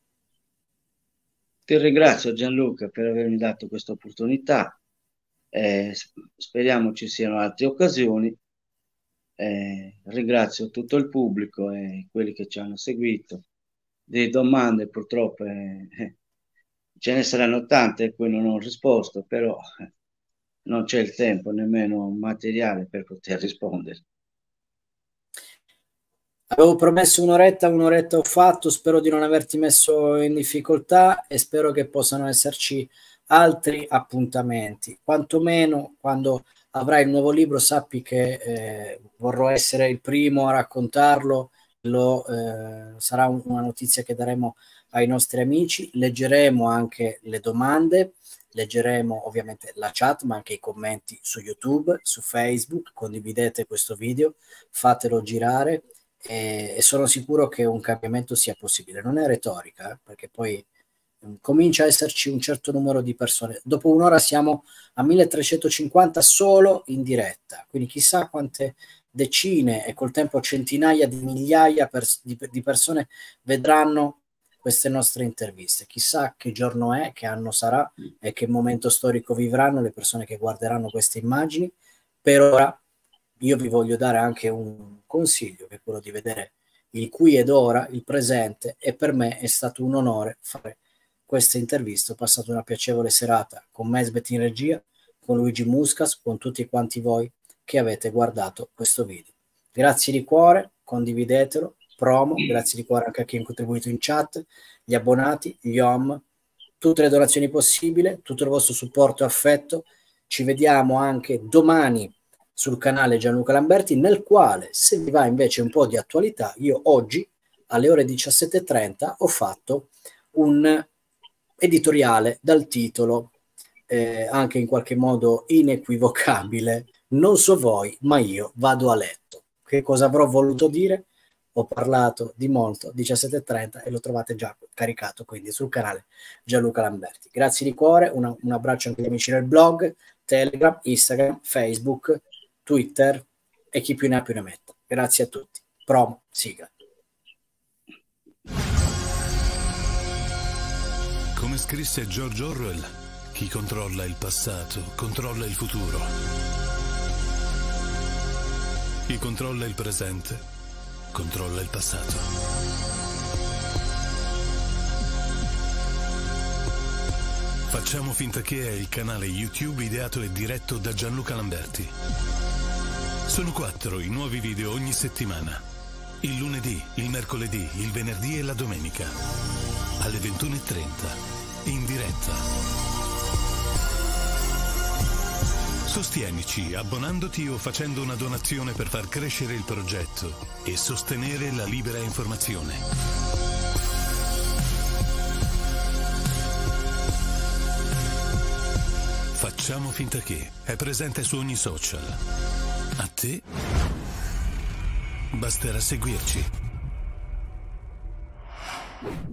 Ti ringrazio Gianluca per avermi dato questa opportunità, eh, speriamo ci siano altre occasioni. Eh, ringrazio tutto il pubblico e quelli che ci hanno seguito. Di domande purtroppo eh, eh, ce ne saranno tante a cui non ho risposto, però eh, non c'è il tempo nemmeno materiale per poter rispondere. Avevo promesso un'oretta, un'oretta ho fatto, spero di non averti messo in difficoltà e spero che possano esserci altri appuntamenti. Quantomeno quando avrai il nuovo libro sappi che eh, vorrò essere il primo a raccontarlo, lo, eh, sarà un, una notizia che daremo ai nostri amici, leggeremo anche le domande, leggeremo ovviamente la chat ma anche i commenti su YouTube, su Facebook, condividete questo video, fatelo girare. E, e sono sicuro che un cambiamento sia possibile. Non è retorica, eh, perché poi um, comincia a esserci un certo numero di persone. Dopo un'ora siamo a milletrecentocinquanta solo in diretta, quindi chissà quante decine e col tempo centinaia di migliaia pers- di, di persone vedranno queste nostre interviste. Chissà che giorno è, che anno sarà e che momento storico vivranno le persone che guarderanno queste immagini. Per ora io vi voglio dare anche un consiglio, che è quello di vedere il qui ed ora, il presente, e per me è stato un onore fare questa intervista. Ho passato una piacevole serata con Mesbet in regia, con Luigi Muscas, con tutti quanti voi che avete guardato questo video. Grazie di cuore, condividetelo, promo, grazie di cuore anche a chi ha contribuito in chat, gli abbonati, gli home, tutte le donazioni possibili, tutto il vostro supporto e affetto. Ci vediamo anche domani sul canale Gianluca Lamberti, nel quale, se vi va invece un po' di attualità, io oggi alle ore diciassette e trenta ho fatto un editoriale dal titolo eh, anche in qualche modo inequivocabile: non so voi, ma io vado a letto. Che cosa avrò voluto dire? Ho parlato di molto, diciassette e trenta, e lo trovate già caricato quindi sul canale Gianluca Lamberti. Grazie di cuore, una, un abbraccio anche agli amici del blog, Telegram, Instagram, Facebook, Twitter e chi più ne ha più ne metta. Grazie a tutti. Promo, sigla. Come scrisse George Orwell, chi controlla il passato controlla il futuro. Chi controlla il presente controlla il passato. Facciamo finta che è il canale YouTube ideato e diretto da Gianluca Lamberti. Sono quattro i nuovi video ogni settimana. Il lunedì, il mercoledì, il venerdì e la domenica. Alle ventuno e trenta. In diretta. Sostienici abbonandoti o facendo una donazione per far crescere il progetto e sostenere la libera informazione. Facciamo finta che è presente su ogni social. A te basterà seguirci.